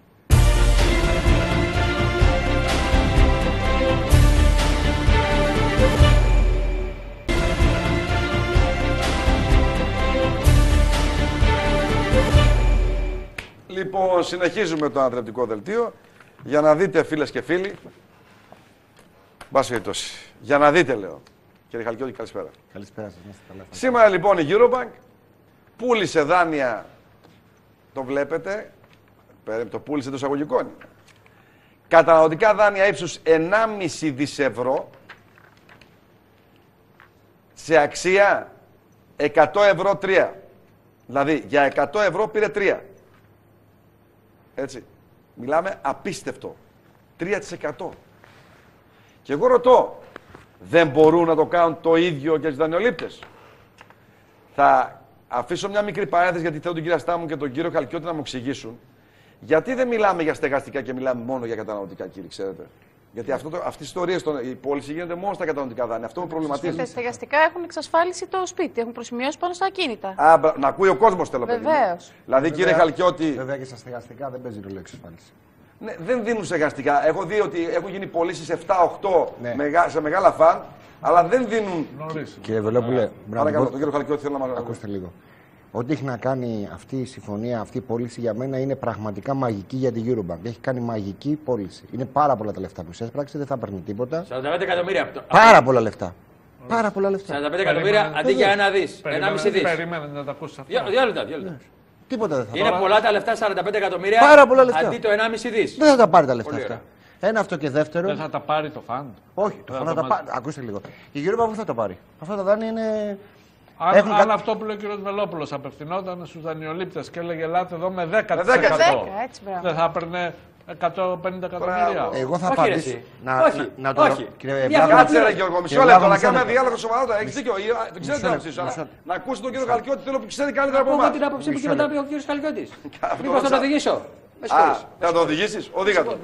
Λοιπόν, συνεχίζουμε το ανατρεπτικό δελτίο για να δείτε, φίλες και φίλοι. Μπας περιπτώσει. Για να δείτε, λέω. Κύριε Χαλκιώτη, καλησπέρα. Καλησπέρα σας. Καλά. Σήμερα λοιπόν η Eurobank πούλησε δάνεια, το βλέπετε, το πούλησε το εισαγωγικών. Καταναλωτικά δάνεια ύψους ενάμιση δισεκατομμύρια ευρώ σε αξία εκατό ευρώ τρία. Δηλαδή για εκατό ευρώ πήρε τρία. Έτσι. Μιλάμε απίστευτο. τρία τοις εκατό. Και εγώ ρωτώ, δεν μπορούν να το κάνουν το ίδιο και οι δανειολήπτες? Θα αφήσω μια μικρή παρένθεση γιατί θέλω τον κύριο Στάμου και τον κύριο Χαλκιώτη να μου εξηγήσουν. Γιατί δεν μιλάμε για στεγαστικά και μιλάμε μόνο για καταναλωτικά, κύριε, ξέρετε? Γιατί αυτό το, αυτή η ιστορία, η πώληση γίνεται μόνο στα καταναλωτικά δάνεια. Αυτό με προβληματίζει. Τα στεγαστικά έχουν εξασφάλιση το σπίτι, έχουν προσημειώσει πάνω στα ακίνητα. Α, να ακούει ο κόσμος, θέλω να πει. Βεβαίως. Δηλαδή, κύριε Χαλκιώτη. Βέβαια και στα στεγαστικά δεν παίζει ρόλο εξασφάλιση. Ναι, δεν δίνουν στεγαστικά. Έχω δει ότι έχουν γίνει πωλήσεις επτά οκτώ ναι. σε μεγάλα φαν, αλλά δεν δίνουν. Κύριε Βελόπουλε, παρακαλώ, τον κύριο Χαλκιώτη θέλω να μας ακούστε λίγο. Ό,τι έχει να κάνει αυτή η συμφωνία, αυτή η πώληση για μένα είναι πραγματικά μαγική για την Eurobank. Έχει κάνει μαγική πώληση. Είναι πάρα πολλά τα λεφτά που έσπραξε, δεν θα παίρνει τίποτα. σαράντα πέντε εκατομμύρια από το... Πάρα πολλά λεφτά. Πάρα πολλά λεφτά. σαράντα πέντε εκατομμύρια αντί για ένα δις. Ένα μισή δις. Περίμενε να τα ακούσεις αυτά. Δύο λεπτά, δύο λεπτά. Τίποτα δεν θα Είναι πολλά τα λεφτά, σαράντα πέντε εκατομμύρια. Πάρα πολλά λεφτά. Αντί το ενάμιση δις. Δεν θα τα πάρει τα λεφτά αυτά. Ένα αυτό και δεύτερο. Δεν θα τα πάρει το φαντ. Όχι, το φαντ θα τα πάρει. Ακούστε λίγο. Η Eurobank δεν θα τα πάρει. Αυτά τα δάνεια είναι. Αν, αν κα... αυτό που λέει ο κ. Βελόπουλος απευθυνόταν στους δανειολήπτες και έλεγε ελάτε εδώ με δέκα τοις εκατό, δεν θα έπαιρνε εκατόν πενήντα εκατομμύρια. Εγώ θα απαντήσω. Να, όχι, να το όχι. Κάτσε ρε Γιώργο, μισό λεπτό, να κάνουμε διάλογο σοβαρότητα. Έχεις δίκιο, δεν ξέρω την άποψή σου. Να ακούσει τον κύριο Χαλκιώτη, θέλω που ξέρει καλύτερα από εμάς. Εγώ την άποψή που κύριε ο κύριος Χαλκιώτης. Μήπως θα το οδηγήσω. Α, θα το οδηγήσεις, οδήγα το.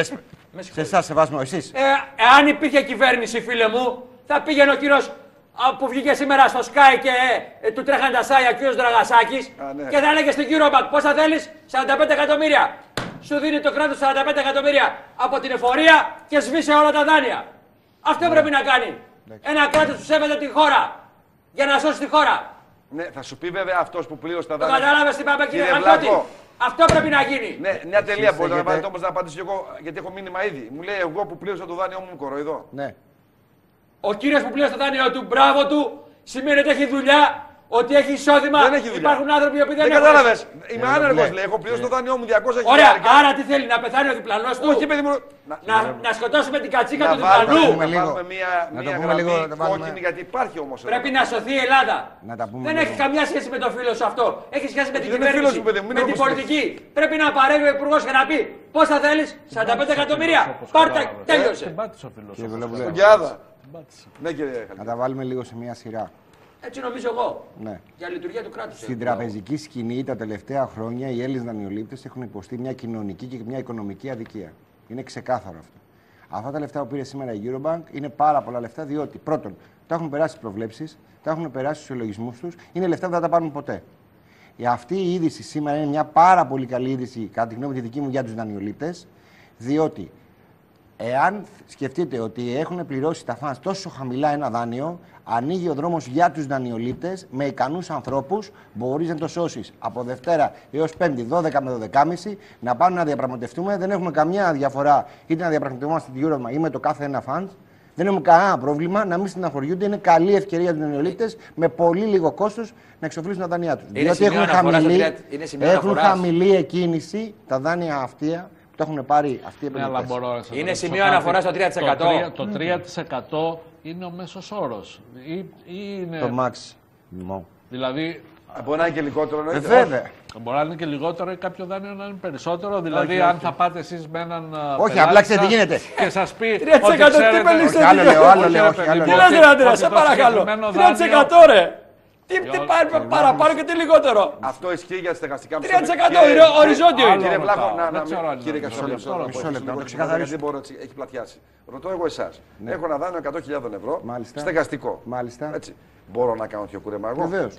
Σε εσάς σεβάσουμε εσείς. Εάν υπήρχε κυβέρνηση, φίλε μου, θα πήγαινε ο κύριος που βγήκε σήμερα στο Sky και ε, του τρέχανε τα σάγια, ο κύριος Δραγασάκης, ναι. Και θα έλεγε στην Eurobank πόσα θέλεις, σαράντα πέντε εκατομμύρια. Σου δίνει το κράτος σαράντα πέντε εκατομμύρια από την εφορία και σβήσε όλα τα δάνεια. Αυτό ναι. Πρέπει να κάνει. Ναι. Ένα κράτος που σέβεται τη χώρα για να σώσει τη χώρα. Ναι, θα σου πει βέβαια αυτός που πλήρωσε τα δάνεια. Το κατάλαβες τι πάμε, κύριε Χαλκιώτη. Αυτό πρέπει να γίνει. Ναι, μια τελεία μπορείτε να πάρετε όμως να απαντήσω κι εγώ, γιατί έχω μήνυμα ήδη. Μου λέει εγώ που πλήρωσα το δάνειό μου κοροϊδό. Ναι. Ο κύριος που πλήρωσε το δάνειό του, μπράβο του, σημαίνει ότι έχει δουλειά, ότι έχει εισόδημα. Δεν έχει δουλειά. Υπάρχουν άνθρωποι που δεν, δεν έχουν. Δεν κατάλαβες. Είμαι άνεργος, λέει. Έχω πληρώσει το δάνειό μου διακόσια χιλιάδες. Ωραία, άρα τι θέλει, να πεθάνει ο διπλανός του. Όχι, παιδί μου. Να, να, να σκοτώσουμε την κατσίκα του διπλανού. Να βάλουμε μια, μια γραμμή κόκκινη, γιατί υπάρχει όμως. Πρέπει να σωθεί η Ελλάδα. Δεν έχει καμιά σχέση με το φίλο σου αυτό. Έχει σχέση με την κυβέρνηση, με την πολιτική. Πρέπει να παρέμβει ο υπουργός και να πει πόσα θέλεις, σαράντα πέντε εκατομμύρια. Πάρτα, τέλειωσε. Ναι, κύριε. Να τα βάλουμε λίγο σε μια σειρά. Έτσι νομίζω εγώ. Ναι. Για λειτουργία του κράτους. Στην τραπεζική σκηνή τα τελευταία χρόνια οι Έλληνες δανειολήπτες έχουν υποστεί μια κοινωνική και μια οικονομική αδικία. Είναι ξεκάθαρο αυτό. Αυτά τα λεφτά που πήρε σήμερα η Eurobank είναι πάρα πολλά λεφτά, διότι πρώτον τα έχουν περάσει τις προβλέψεις, τα έχουν περάσει στους συλλογισμούς τους, είναι λεφτά που δεν θα τα πάρουν ποτέ. Η αυτή η είδηση σήμερα είναι μια πάρα πολύ καλή είδηση, κατά τη γνώμη τη δική μου, για τους δανειολήπτες, διότι Εάν σκεφτείτε ότι έχουν πληρώσει τα φανς τόσο χαμηλά ένα δάνειο, ανοίγει ο δρόμος για τους δανειολήπτες με ικανούς ανθρώπους. Μπορείς να το σώσεις από Δευτέρα έως Πέμπτη, δώδεκα με δώδεκα και μισή, να πάμε να διαπραγματευτούμε. Δεν έχουμε καμιά διαφορά είτε να διαπραγματευτούμε την Eurobank ή με το κάθε ένα φαντ. Δεν έχουμε κανένα πρόβλημα να μην στεναχωριούνται. Είναι καλή ευκαιρία για τους δανειολήπτες με πολύ λίγο κόστος να εξοφλήσουν τα δάνειά τους. Διότι έχουν χαμηλή, έχουν χαμηλή εκκίνηση τα δάνεια αυτά. Το έχουν πάρει αυτοί οι επενδυτές. Είναι σημείο αναφορά στο τρία τοις εκατό. Το τρία τοις εκατό είναι ο μέσος όρος. Ή, ή είναι... Το maximum. Δηλαδή... Μπορεί να είναι και λιγότερο. Ε, βέβαια. Μπορεί να είναι και λιγότερο ή κάποιο δάνειο να είναι περισσότερο. Δηλαδή, όχι, αν όχι. θα πάτε εσείς με έναν. Όχι, απλά ξέρετε τι γίνεται. Και σας πει. τρία τοις εκατό τι πελίσετε. Άλλο λέω, άλλο λέω. Τι λες, ρε Άντρεα, σε παρακαλώ. τρία τοις εκατό ρε. Τι, τι πάρει παραπάνω και τι λιγότερο. Αυτό ισχύει για τα στεγαστικά τρία τοις εκατό οριζόντιο είναι. Κύριε Βλάχο, κύριε Κασόλη, μισό λεπτό. Δεν μπορώ, έχει πλατιάσει. Ρωτώ εγώ εσάς. Έχω ένα δάνειο εκατό χιλιάδες ευρώ στεγαστικό. Μπορώ να κάνω τέτοιο κούρεμα εγώ? Βεβαίως.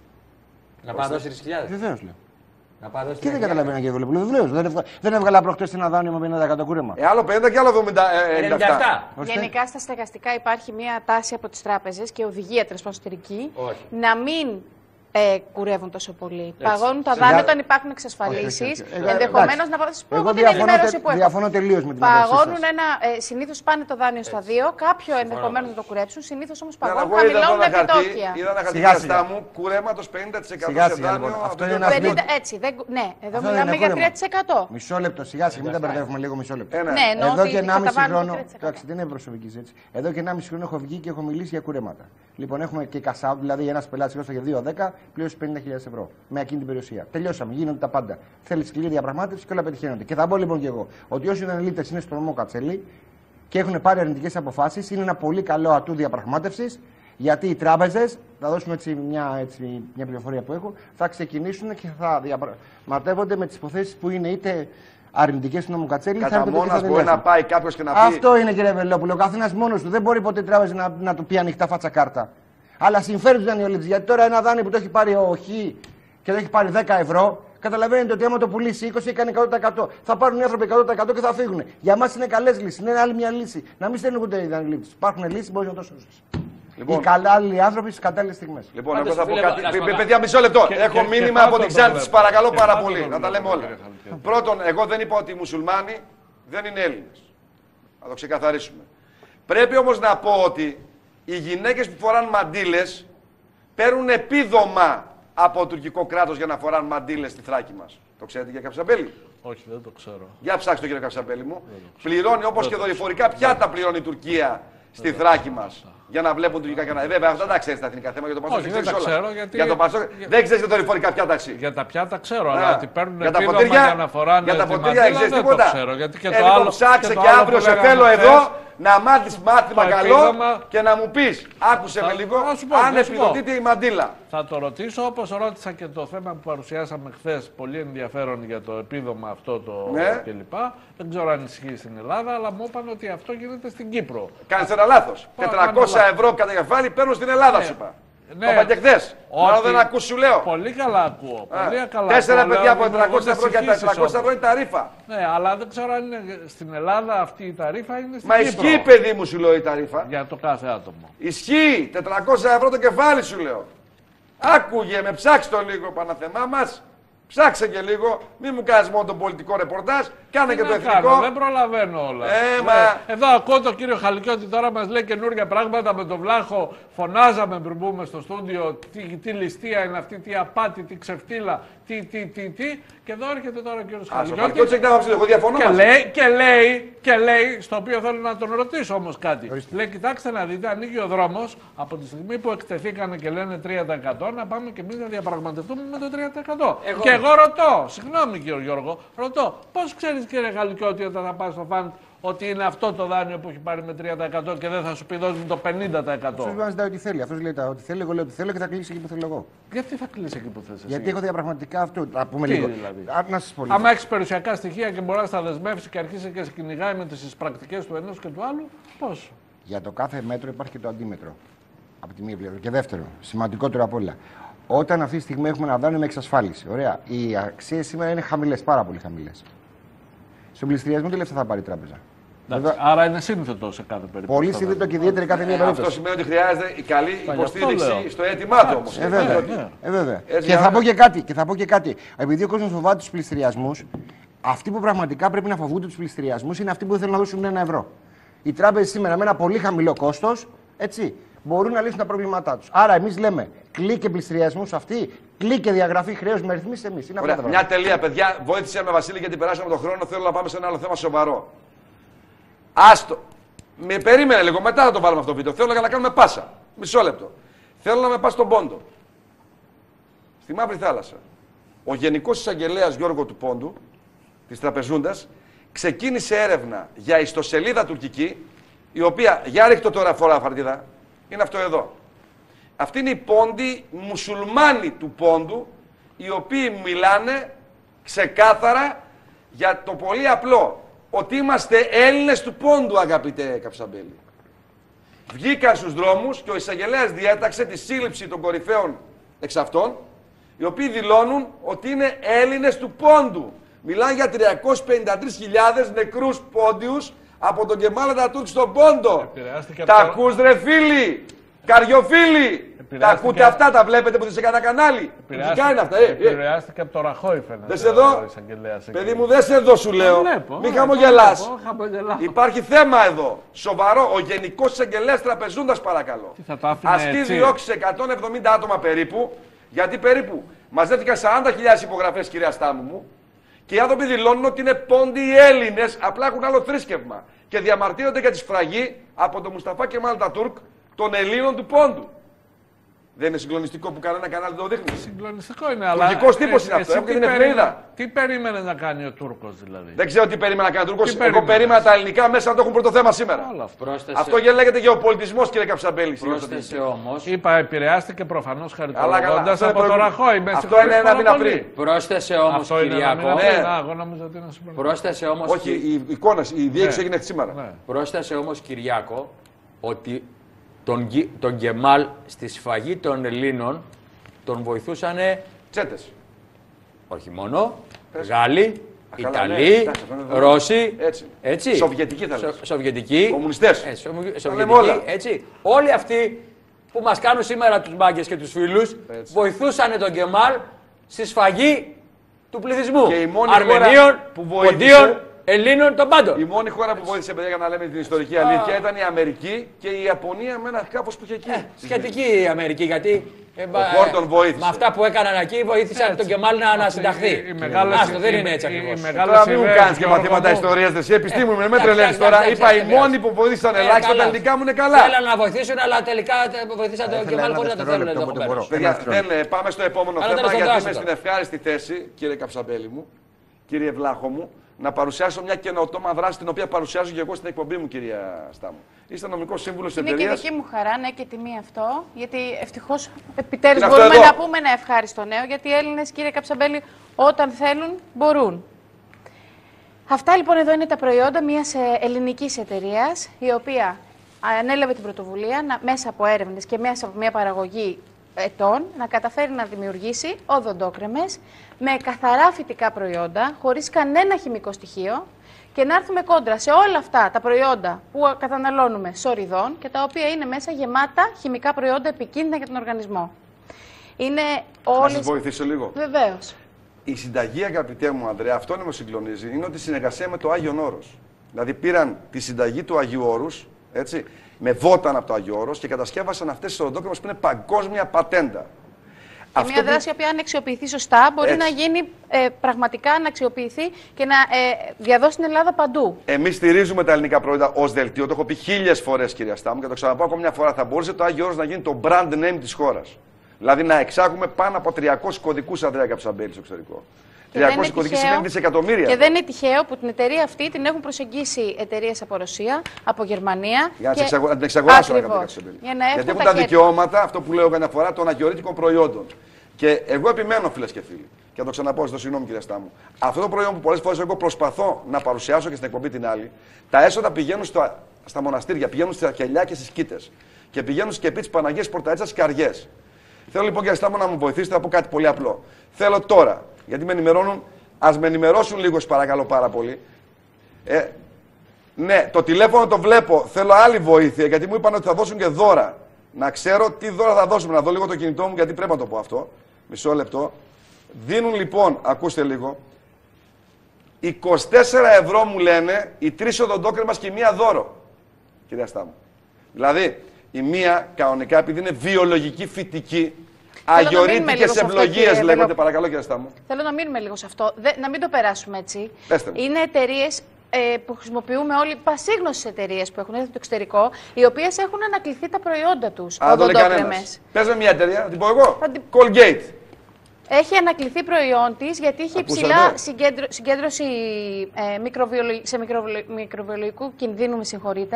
Να πάω δώσει τρεις χιλιάδες. Βεβαίως λέω. Να πάω δώσει και δεν καταλαβαίνω και εγώ λέω. Βεβαίως. Δεν, έβγα... δεν έβγαλα προχτές ένα δάνειο με πενήντα τοις εκατό κούρεμα. Ε, άλλο πενήντα και άλλο εβδομήντα επτά. Γενικά στα στεγαστικά υπάρχει μια τάση από τις τράπεζες και οδηγία τέλος πάντων εσωτερική να μην ε, κουρεύουν τόσο πολύ. Έτσι. Παγώνουν τα δάνεια όταν υπάρχουν εξασφαλίσεις. Ενδεχομένως να σας πω εγώ την ενημέρωση που έχω. Διαφωνώ τελείως με την Παγώνουν ένα. Ε, συνήθως πάνε το δάνειο στα δύο, κάποιο ενδεχομένως να το κουρέψουν. Συνήθως όμως παγώνουν, χαμηλώνουν επιτόκια. Είδα ένα χαρτί μου κουρέματος πενήντα τοις εκατό σε δάνειο. Αυτό είναι ένα έτσι. Ναι, εδώ μιλάμε για τρία τοις εκατό. Μισό λεπτό, σιγά σιγά, μην τα μπερδεύουμε λίγο μισό λεπτό. Εδώ και ενάμιση χρόνο. Εντάξει, δεν είναι προσωπική έτσι. Εδώ και ενάμιση χρόνο έχω βγει και έχω μιλήσει για κουρέματα. Λοιπόν, έχουμε και cash out, δηλαδή ένα πελάτη για δύο δέκα πλήρωσε πενήντα χιλιάδες ευρώ με εκείνη την περιουσία. Τελειώσαμε, γίνονται τα πάντα. Θέλει σκληρή διαπραγμάτευση και όλα πετυχαίνονται. Και θα πω λοιπόν και εγώ ότι όσοι δανειολήπτες είναι στο νομό Κατσέλη και έχουν πάρει αρνητικές αποφάσεις, είναι ένα πολύ καλό ατού διαπραγμάτευσης, γιατί οι τράπεζες, θα δώσουμε έτσι μια, έτσι μια πληροφορία που έχω, θα ξεκινήσουν και θα διαπραγματεύονται με τις υποθέσεις που είναι είτε αρνητικές του νόμου Κατσέλη. Κατά μόνος μπορεί να πάει κάποιος και να πει. Αυτό είναι, κύριε Βελόπουλο. Ο καθένας μόνος του. Δεν μπορεί ποτέ η τράπεζα να, να του πει ανοιχτά φάτσα κάρτα. Αλλά συμφέρει του δανειολήπτες. Γιατί τώρα ένα δάνειο που το έχει πάρει ο Χ και το έχει πάρει δέκα ευρώ, καταλαβαίνετε ότι άμα το πουλήσει είκοσι έκανε εκατό τοις εκατό. Θα πάρουν οι άνθρωποι εκατό τοις εκατό και θα φύγουν. Για μας είναι καλές λύσεις. Είναι άλλη μια λύση. Να μην στέλνουν οι δανειολήπτες. Υπάρχουν λύσεις, μπορεί να το σώσει. Λοιπόν, οι καλοί άνθρωποι στις κατάλληλες στιγμές. Λοιπόν, εγώ θα πω κάτι. Παιδιά, μισό λεπτό. Έχω μήνυμα από την Ξάνθη. Παρακαλώ πάρα πολύ να τα λέμε όλα. Πρώτον, εγώ δεν είπα ότι οι μουσουλμάνοι δεν είναι Έλληνες. Να το ξεκαθαρίσουμε. Πρέπει όμως να πω ότι οι γυναίκες που φοράνε μαντήλες παίρνουν επίδομα από το τουρκικό κράτος για να φοράνε μαντήλες στη Θράκη μας. Το ξέρετε, κύριε Καψαμπέλη? Όχι, δεν το ξέρω. Για ψάξτε το, κύριε Καψαμπέλη μου. Πληρώνει όπως και δορυφορικά πιάτα πληρώνει η Τουρκία στη Θράκη μας. Για να βλέπουν τουρκικά κανάλια. Βέβαια, αυτά τα ξέρει τα εθνικά θέματα για το Πασόκ. Δεν τα ξέρω γιατί. Για το Πασόκ. Για... Δεν ξέρει για το δορυφορικά πιάτα. Για τα πιάτα ξέρω, αλλά ότι παίρνουν για τα ποτήρια για να φοράνε. Για τα ποτήρια δεν ξέρει τίποτα. Ξέρω, γιατί και ε, το λοιπόν, άλλο, ψάξε και, και αύριο σε θέλω εδώ να μάθεις μάθημα καλό και να μου πεις, άκουσε με λίγο, αν επιδοτείται η μαντήλα. Θα το ρωτήσω, όπως ρώτησα και το θέμα που παρουσιάσαμε χθες, πολύ ενδιαφέρον για το επίδομα αυτό το ναι. κλπ. Δεν ξέρω αν ισχύει στην Ελλάδα, αλλά μου είπαν ότι αυτό γίνεται στην Κύπρο. Κάνεις ένα λάθος. τετρακόσια ευρώ κατά κεφάλι παίρνουν στην Ελλάδα, ναι. σου είπα. Ναι. Το είπα και χθες. Μάλλον δεν ακούς, σου λέω. Πολύ καλά ακούω. Πολύ καλά Τέσσερα ακούω, παιδιά από τετρακόσια ευρώ και τετρακόσια ευρώ είναι ταρήφα. Ναι, αλλά δεν ξέρω αν είναι στην Ελλάδα αυτή η ταρήφα είναι στην Μα Κύπρο. Ισχύει, παιδί μου, σου λέω η ταρήφα. Για το κάθε άτομο. Ισχύει. τετρακόσια ευρώ το κεφάλι, σου λέω. Άκουγε με, ψάξε το λίγο, Παναθεμά μας. Ψάξε και λίγο, μην μου κάνεις μόνο τον πολιτικό ρεπορτάζ, κάνε και το εθνικό. Κάνω, δεν προλαβαίνω όλα. Ε, μα... Εδώ ακούω τον κύριο Χαλικιώτη τώρα μας λέει καινούργια πράγματα με τον Βλάχο. Φωνάζαμε πριν μπούμε στο στούντιο τι, τι ληστεία είναι αυτή, τι απάτη, τι ξεφτύλα, τι, τι, τι, τι. Και εδώ έρχεται τώρα ο κύριος Χαλικιώτης. Εγώ διαφωνώ και, λέει, και, λέει, και λέει, στο οποίο θέλω να τον ρωτήσω όμως κάτι. Ορίστε. Λέει, κοιτάξτε να δείτε, ανοίγει ο δρόμος από τη στιγμή που εκτεθήκανε και λένε τρία τοις εκατό να πάμε και εμείς να διαπραγματευτούμε με το τρία τοις εκατό. Εγώ... Και εγώ ρωτώ, συγγνώμη κύριο Γιώργο, ρωτώ, πώς ξέρεις κύριε Χαλικιώτη όταν θα πας στο φαντ ότι είναι αυτό το δάνειο που έχει πάρει με τρία τοις εκατό και δεν θα σου πει δώσει το πενήντα τοις εκατό. Αυτός μας ζητάει ό,τι θέλει. Αυτός λέει ό,τι θέλει, εγώ λέω ό,τι θέλω και θα κλείσει εκεί που θέλω εγώ. Γιατί θα κλείσει εκεί που θες εσύ? Γιατί έχω διαπραγματικά αυτό. Να πούμε Τι λίγο. Δηλαδή? Α, να σας πω λίγο. Άμα έχεις περιουσιακά στοιχεία και μπορεί να στα δεσμεύσει και αρχίσει και σε κυνηγάει με τις πρακτικές του ενός και του άλλου, πώς? Για το κάθε μέτρο υπάρχει και το αντίμετρο. Από τη μία πλευρά. Και δεύτερο, σημαντικότερο απ' όλα. Όταν αυτή τη στιγμή έχουμε ένα δάνειο με εξασφάλιση. Ωραία. Οι αξίες σήμερα είναι χαμηλές, πάρα πολύ χαμηλές. Στον πληστηριασμό τι λεφτά θα πάρει η τράπεζα? Εντάξει, άρα είναι σύνθετο σε κάθε περίπτωση. Πολύ σύνθετο και ιδιαίτερη κάθε μία περίπτωση. Αυτό σημαίνει ότι χρειάζεται η καλή υποστήριξη στο αίτημά του όμως. Ε, βέβαια. Ε, βέβαια. Και, θα πω και, κάτι, και θα πω και κάτι. Επειδή ο κόσμος φοβάται τους πληστηριασμούς, αυτοί που πραγματικά πρέπει να φοβούνται τους πληστηριασμούς είναι αυτοί που δεν θέλουν να δώσουν ένα ευρώ. Οι τράπεζες σήμερα με ένα πολύ χαμηλό κόστος, έτσι, μπορούν να λύσουν τα προβλήματά τους. Άρα, εμείς λέμε κλικ και πληστηριασμούς αυτοί, κλικ και διαγραφή χρέους με ρυθμίσεις εμείς. Είναι Ωραία, μια τελεία, παιδιά. Βοήθησε με Βασίλη γιατί περάσαμε τον χρόνο. Θέλω να πάμε σε ένα άλλο θέμα σοβαρό. Άστο. Με περίμενε λίγο, μετά θα το βάλουμε αυτό το βίντεο. Θέλω να κάνουμε πάσα. Μισό λεπτό. Θέλω να με πας στον Πόντο. Στη Μαύρη Θάλασσα. Ο Γενικός Εισαγγελέας Γιώργο του Πόντου, της Τραπεζούντας, ξεκίνησε έρευνα για ιστοσελίδα τουρκική, η οποία, για ρίχτω τώρα φορά φαρτίδα, είναι αυτό εδώ. Αυτοί είναι οι πόντοι μουσουλμάνοι του Πόντου, οι οποίοι μιλάνε ξεκάθαρα για το πολύ απλό, ότι είμαστε Έλληνες του Πόντου, αγαπητέ Καψαμπέλη. Βγήκαν στους δρόμους και ο εισαγγελέας διέταξε τη σύλληψη των κορυφαίων εξ αυτών, οι οποίοι δηλώνουν ότι είναι Έλληνες του Πόντου. Μιλάνε για τριακόσιες πενήντα τρεις χιλιάδες νεκρούς πόντιους από τον Κεμάλ Ατατούρκ στον Πόντο. Τα ακούς ρε φίλοι, καριοφίλοι. Τα ακούτε αυτά, τα βλέπετε που δεν σε κανένα κανάλι. Τουρκικά είναι αυτά. Ε, επηρεάστηκε από το Ραχώη φαίνεται. Δεν σε δω. Παιδί μου, δεν σε δω σου λέω. Μην χαμογελάς. Υπάρχει θέμα εδώ. Σοβαρό. Ο Γενικός Εισαγγελέας Τραπεζούντας παρακαλώ. Ασκεί διώξει σε εκατόν εβδομήντα άτομα περίπου. Γιατί περίπου μαζεύτηκαν σαράντα χιλιάδες υπογραφές, κυρία Στάμου μου. Και οι άνθρωποι δηλώνουν ότι είναι πόντιοι Έλληνες, απλά έχουν άλλο θρήσκευμα. Και διαμαρτύρονται για τη σφραγή από τον Μουσταφά Κεμάλ Ατατούρκ των Ελλήνων του Πόντου. Δεν είναι συγκλονιστικό που κανένα κανάλι δεν το δείχνει. Συγκλονιστικό είναι, αλλά. Τουρκικός τύπος είναι αυτό. Έχω και την εφημερίδα. Τι περίμενε να κάνει ο Τούρκος δηλαδή. Δεν ξέρω τι περίμενε να κάνει ο Τούρκος. Εγώ περίμενα τα ελληνικά μέσα να το έχουν πρώτο θέμα σήμερα. Πρόσθεσε... Αυτό λέγεται γεωπολιτισμός, κύριε Καψαμπέλη. Πρόσθεσε όμως. Είπα, επηρεάστηκε προφανώς χαριτολογώντας από το Ραχώη. Αυτό είναι ένα μήνα πριν. Πρόσθεσε όμως, Κυριακό. Πρόσθεσε όμως. Όχι, η εικόνα, η διέξοδο έγινε σήμερα. Πρόσθεσε όμως, Κυριακό, ότι τον, τον Γκεμάλ στη σφαγή των Ελλήνων τον βοηθούσαν τσέτες. Όχι μόνο, Πες. Γάλλοι, Α, Ιταλοί, ναι, Ρώσοι, έτσι. έτσι. Σοβιετικοί θα Σο, Σοβιετικοί, κομμουνιστές. Ε, Σοβιετικοί, έτσι. Όλοι αυτοί που μας κάνουν σήμερα τους μάγκες και τους φίλους έτσι. Βοηθούσαν τον Γκεμάλ στη σφαγή του πληθυσμού. Και η μόνη Αρμενίων, που βοήθησε... Ποντίων, Ελλήνων των πάντων. Η μόνη χώρα που βοήθησε, παιδιά, για να λέμε την ιστορική αλήθεια, ήταν η Αμερική και η Ιαπωνία με ένα κάπως που είχε εκεί. Ε, σχετική η Αμερική, γιατί ε, ο Χόρτον βοήθησε. Με αυτά που έκαναν εκεί βοήθησαν έτσι. Τον Κεμάλ να ανασυνταχθεί. Αυτό δεν είναι έτσι ακριβώς. Τώρα μην μου κάνεις και μαθήματα ιστορίας, εσύ επιστήμου με τρελαίνεις τώρα. Είπα οι μόνοι που βοήθησαν ελάχιστα, τα ελληνικά μου είναι καλά. Θέλαν να βοηθήσουν, αλλά τελικά βοηθήσαν τον Κεμάλ χωρίς να το θέλουν. Πάμε στο επόμενο θέμα, γιατί είμαι στην ευχάριστη θέση, κύριε Καψαμπέλη μου, κύριε Βλάχο μου, να παρουσιάσω μια καινοτόμα δράση την οποία παρουσιάζω και εγώ στην εκπομπή μου, κυρία Στάμου. Είστε νομικός σύμβουλος της εταιρείας. Είναι και δική μου χαρά, ναι, και τιμή αυτό. Γιατί ευτυχώς επιτέλους μπορούμε να πούμε ένα ευχάριστο νέο. Γιατί οι Έλληνες, κύριε Καψαμπέλη, όταν θέλουν, μπορούν. Αυτά λοιπόν εδώ είναι τα προϊόντα μιας ελληνικής εταιρείας, η οποία ανέλαβε την πρωτοβουλία να, μέσα από έρευνες και μέσα από μια παραγωγή ετών να καταφέρει να δημιουργήσει οδοντόκρεμες με καθαρά φυτικά προϊόντα, χωρίς κανένα χημικό στοιχείο και να έρθουμε κόντρα σε όλα αυτά τα προϊόντα που καταναλώνουμε σοριδών και τα οποία είναι μέσα γεμάτα χημικά προϊόντα επικίνδυνα για τον οργανισμό. Είναι όλες... Να σας βοηθήσω λίγο. Βεβαίως. Η συνταγή, αγαπητέ μου Ανδρέα, αυτό είναι που συγκλονίζει, είναι ότι συνεργασία με το Άγιον Όρος. Δηλαδή πήραν τη συνταγή του Αγίου Όρους, έτσι, με βόταν από το Άγιο Όρος και κατασκεύασαν αυτές τις οδοντόκρεμες που είναι παγκόσμια πατέντα. Και αυτό μια δράση που... η οποία αν αξιοποιηθεί σωστά μπορεί έτσι. Να γίνει ε, πραγματικά να αξιοποιηθεί και να ε, διαδώσει στην Ελλάδα παντού. Εμείς στηρίζουμε τα ελληνικά προϊόντα ως δελτίο. Το έχω πει χίλιες φορές, κυρία Στάμου, και το ξαναπάω ακόμα μια φορά. Θα μπορούσε το Άγιο Όρος να γίνει το brand name της χώρας. Δηλαδή να εξάγουμε πάνω από τριακόσιους κωδικούς, Ανδρέα Καψαμπέλη, στο εξωτερικό. τριακόσιοι κωδικοί σημαίνει δισεκατομμύρια. Και δεν είναι τυχαίο που την εταιρεία αυτή την έχουν προσεγγίσει εταιρείες από Ρωσία, από Γερμανία. Για να, και... εξαγο... να την εξαγοράσουν, Ανδρέα Καψαμπέλη. Γιατί έχουν τα δικαιώματα, αυτό που λέω καμιά φορά, των αγιορείτικων προϊόντων. Και εγώ επιμένω, φίλες και φίλοι, και θα το ξαναπώ, στο συγγνώμη, κυρία Στάμου. Αυτό το προϊόν που πολλές φορές εγώ προσπαθώ να παρουσιάσω και στην εκπομπή την άλλη, τα έσοδα πηγαίνουν στο... στα μοναστήρια, πηγαίνουν στα κελιά και στις κήτες. Και πηγαίνουν και επί της Παναγίας Πορταρίτσας στις καριές. Θέλω λοιπόν, κύριε Στάμου, να μου βοηθήσετε να πω κάτι πολύ απλό. Θέλω τώρα, γιατί με ενημερώνουν, ας με ενημερώσουν λίγο, παρακαλώ πάρα πολύ, ε, Ναι, το τηλέφωνο το βλέπω. Θέλω άλλη βοήθεια γιατί μου είπαν ότι θα δώσουν και δώρα. Να ξέρω τι δώρα θα δώσουμε. Να δω λίγο το κινητό μου γιατί πρέπει να το πω αυτό. Μισό λεπτό. Δίνουν λοιπόν, ακούστε λίγο, είκοσι τέσσερα ευρώ μου λένε οι τρεις οδοντόκρεμας και η μία δώρο. Κυρία Στάμου. Δηλαδή, η μία κανονικά επειδή είναι βιολογική φυτική, αγιορείτικες ευλογίες λέγονται. Θέλω... Παρακαλώ, κυρία Στάμου. Θέλω να μείνουμε λίγο σε αυτό. Δε, να μην το περάσουμε έτσι. Πέστε. Είναι εταιρείες ε, που χρησιμοποιούμε όλοι, πασίγνωσες εταιρείες που έχουν έρθει από το εξωτερικό, οι οποίες έχουν ανακληθεί τα προϊόντα τους. Οδοντόκρεμες. Πες με μια εταιρεία, την πω εγώ. Την... Colgate. Έχει ανακληθεί προϊόν της γιατί είχε υψηλά συγκέντρο, συγκέντρωση ε, μικροβιολογ, σε μικροβιολογ, μικροβιολογικού κινδύνου, με συγχωρείτε.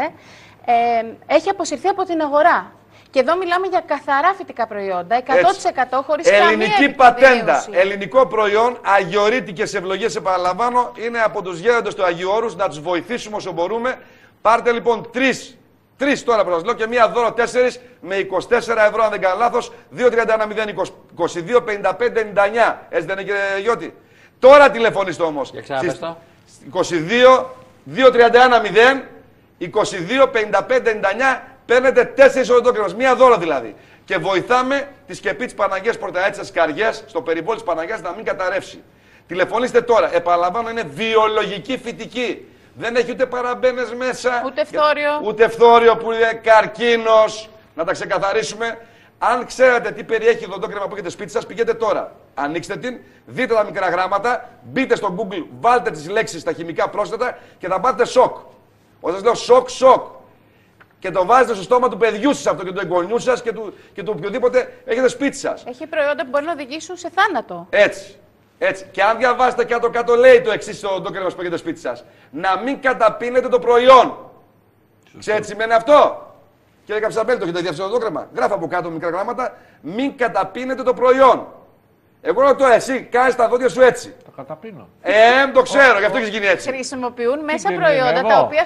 Ε, έχει αποσυρθεί από την αγορά. Και εδώ μιλάμε για καθαρά φυτικά προϊόντα, εκατό τοις εκατό χωρίς καμία ελληνική πατέντα, ελληνικό προϊόν, αγιορείτικες ευλογίες, επαναλαμβάνω, είναι από τους γέροντες του Αγίου Όρους, να τους βοηθήσουμε όσο μπορούμε. Πάρτε λοιπόν τρεις. Τρεις τώρα που σας λέω και μία δώρο τέσσερις με είκοσι τέσσερα ευρώ αν δεν κάνω λάθος. δύο τριάντα ένα μηδέν είκοσι δύο πενήντα πέντε ενενήντα εννιά. Έτσι δεν είναι κύριε Γιώτη. Τώρα τηλεφωνήστε όμως. Για ξαναπες το. είκοσι δύο δύο τριάντα ένα μηδέν είκοσι δύο πενήντα πέντε ενενήντα εννιά. Παίρνετε τέσσερις οδοντόκρεμες. Μία δώρο δηλαδή. Και βοηθάμε τη σκεπή της Παναγίας Πορταέτσας Καριές στο περιβόλι της Παναγίας να μην καταρρεύσει. Τηλεφωνήστε τώρα. Επαναλαμβάνω, είναι βιολογική φυτική. Δεν έχει ούτε παραμπένες μέσα. Ούτε φθόριο. Ούτε φθόριο που είναι καρκίνος. Να τα ξεκαθαρίσουμε. Αν ξέρετε τι περιέχει το οδοντόκρεμα που έχετε σπίτι σας, πηγαίνετε τώρα. Ανοίξτε την, δείτε τα μικρά γράμματα, μπείτε στο Google, βάλτε τις λέξεις στα χημικά πρόσθετα και θα πάτε σοκ. Όταν σας λέω σοκ, σοκ. Και το βάζετε στο στόμα του παιδιού σας αυτό και του εγγονιού σας και του, και του οποιοδήποτε έχετε σπίτι σας. Έχει προϊόντα που μπορεί να οδηγήσουν σε θάνατο. Έτσι. Έτσι. Και αν διαβάσετε κάτω-κάτω, λέει το εξής στο οδοντόκρεμα που έχετε σπίτι σας. Να μην καταπίνετε το προϊόν. Ξέρετε τι σημαίνει αυτό? Κύριε Καψαμπέλη, το έχετε διαβάσει το οδοντόκρεμα? Γράφω από κάτω μικρά γράμματα. Μην καταπίνετε το προϊόν. Εγώ ρωτώ, εσύ κάνεις τα δόντια σου έτσι. Το καταπίνω. Ε, το ξέρω, γι' αυτό έχεις γίνει έτσι. Χρησιμοποιούν μέσα προϊόντα τα οποία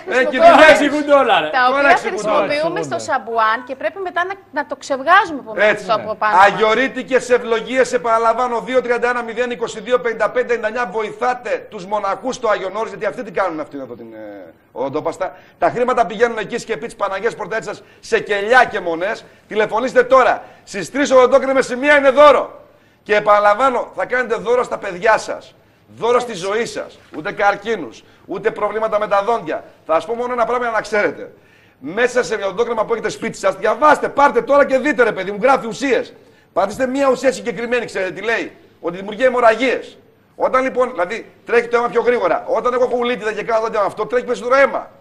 χρησιμοποιούμε στο σαμπουάν και πρέπει μετά να, να το ξεβγάζουμε από μέσα από πάνω. Αγιορείτικες ευλογίες, επαναλαμβάνω, δύο τριάντα ένα μηδέν είκοσι δύο πενήντα πέντε ενενήντα εννιά. Βοηθάτε τους μοναχούς στο Άγιον Όρος, γιατί αυτοί τι κάνουν αυτήν εδώ την ε, οδοντόπαστα. Τα χρήματα πηγαίνουν εκεί σκεπή της Παναγίας Πορταέτσας σε κελιά και μονές. Τηλεφωνήστε τώρα. Στις τρεις οδοντόκρεμες η μία είναι δώρο. Και επαναλαμβάνω, θα κάνετε δώρο στα παιδιά σας. Δώρο στη ζωή σας. Ούτε καρκίνους, ούτε προβλήματα με τα δόντια. Θα σας πω μόνο ένα πράγμα για να ξέρετε. Μέσα σε οδοντόκρεμα που έχετε σπίτι σας, διαβάστε, πάρτε τώρα και δείτε ρε παιδί μου, γράφει ουσίες. Πατήστε μία ουσία συγκεκριμένη, ξέρετε τι λέει? Ότι δημιουργεί αιμορραγίες. Όταν λοιπόν, δηλαδή τρέχει το αίμα πιο γρήγορα. Όταν έχω χουλίτιδα και κάνω δόντια με αυτό, τρέχει περισσότερο αίμα.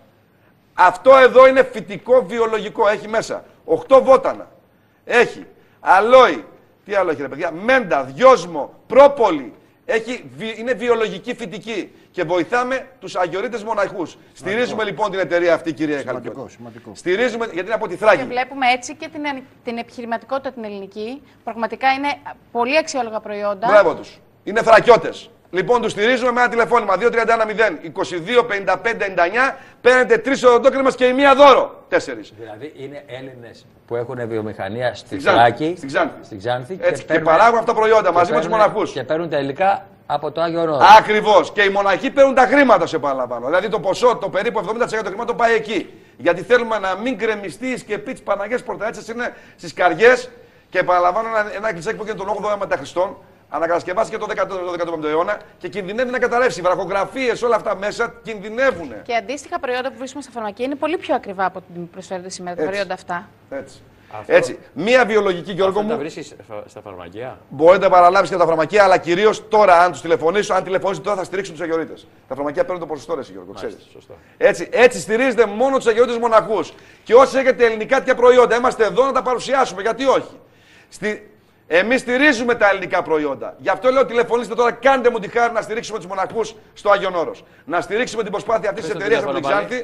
Αυτό εδώ είναι φυτικό βιολογικό. Έχει μέσα οκτώ βότανα. Έχει αλόι. Τι άλλο έχει ρε παιδιά? Μέντα, δυόσμο, πρόπολη. Έχει, είναι βιολογική φυτική. Και βοηθάμε τους αγιορείτες μοναχούς. Στηρίζουμε λοιπόν την εταιρεία αυτή, κύριε Χαλκιώτη. Στηρίζουμε γιατί είναι από τη Θράκη. Και βλέπουμε έτσι και την, την επιχειρηματικότητα την ελληνική. Πραγματικά είναι πολύ αξιόλογα προϊόντα. Μπράβο τους. Είναι θρακιώτες. Λοιπόν, τους στηρίζουμε με ένα τηλεφώνημα δύο τριάντα ένα μηδέν είκοσι δύο πενήντα πέντε ενενήντα εννιά. Παίρνετε τρεις οδοντόκρεμες και η μία δώρο. Τέσσερις. Δηλαδή είναι Έλληνες που έχουν βιομηχανία στη Θράκη, στην Ξάνθη. Στην Ξάνθη Έτσι, και, και παράγουν αυτά τα προϊόντα μαζί με τους μοναχούς. Και παίρνουν τα υλικά από το Άγιο Όρος. Ακριβώς. Και οι μοναχοί παίρνουν τα χρήματα, σε επαναλαμβάνω. Δηλαδή το ποσό, το περίπου εβδομήντα τοις εκατό των χρημάτων πάει εκεί. Γιατί θέλουμε να μην γκρεμιστεί η σκεπή της Παναγίας Πορταέτσας, είναι στις καριές. Και επαναλαμβάνω ένα, ένα κλεισάκι που έγινε τον όγδοο αιώνα μετά Χριστόν. Ανακατασκευάστηκε το δέκατο αιώνα και κινδυνεύει να καταρρεύσει. Οι βραχογραφίες, όλα αυτά μέσα κινδυνεύουν. Και αντίστοιχα προϊόντα που βρίσκουμε στα φαρμακεία είναι πολύ πιο ακριβά από ό,τι προσφέρονται σήμερα τα προϊόντα αυτά. Έτσι. Αυτό... Έτσι. Μία βιολογική, Γιώργο μου. Τα βρίσκεις στα φαρμακεία. Μπορείτε να παραλάβεις και τα φαρμακεία, αλλά κυρίως τώρα, αν τους τηλεφωνήσω, αν τηλεφωνήσετε τώρα, θα στηρίξουν τους αγιορείτες. Τα φαρμακεία παίρνουν το ποσοστό, ρε Γιώργο, ξέρεις. Έτσι, έτσι στηρίζετε μόνο τους αγιορείτες μοναχούς. Και όσοι έχετε ελληνικά τέτοια προϊόντα, είμαστε εδώ να τα παρουσιάσουμε. Γιατί όχι. Στη... Εμείς στηρίζουμε τα ελληνικά προϊόντα. Γι' αυτό λέω τηλεφωνήστε τώρα, κάντε μου τη χάρη να στηρίξουμε τους μοναχούς στο Άγιον Όρος. Να στηρίξουμε την προσπάθεια αυτής της εταιρείας από την Ξάνθη.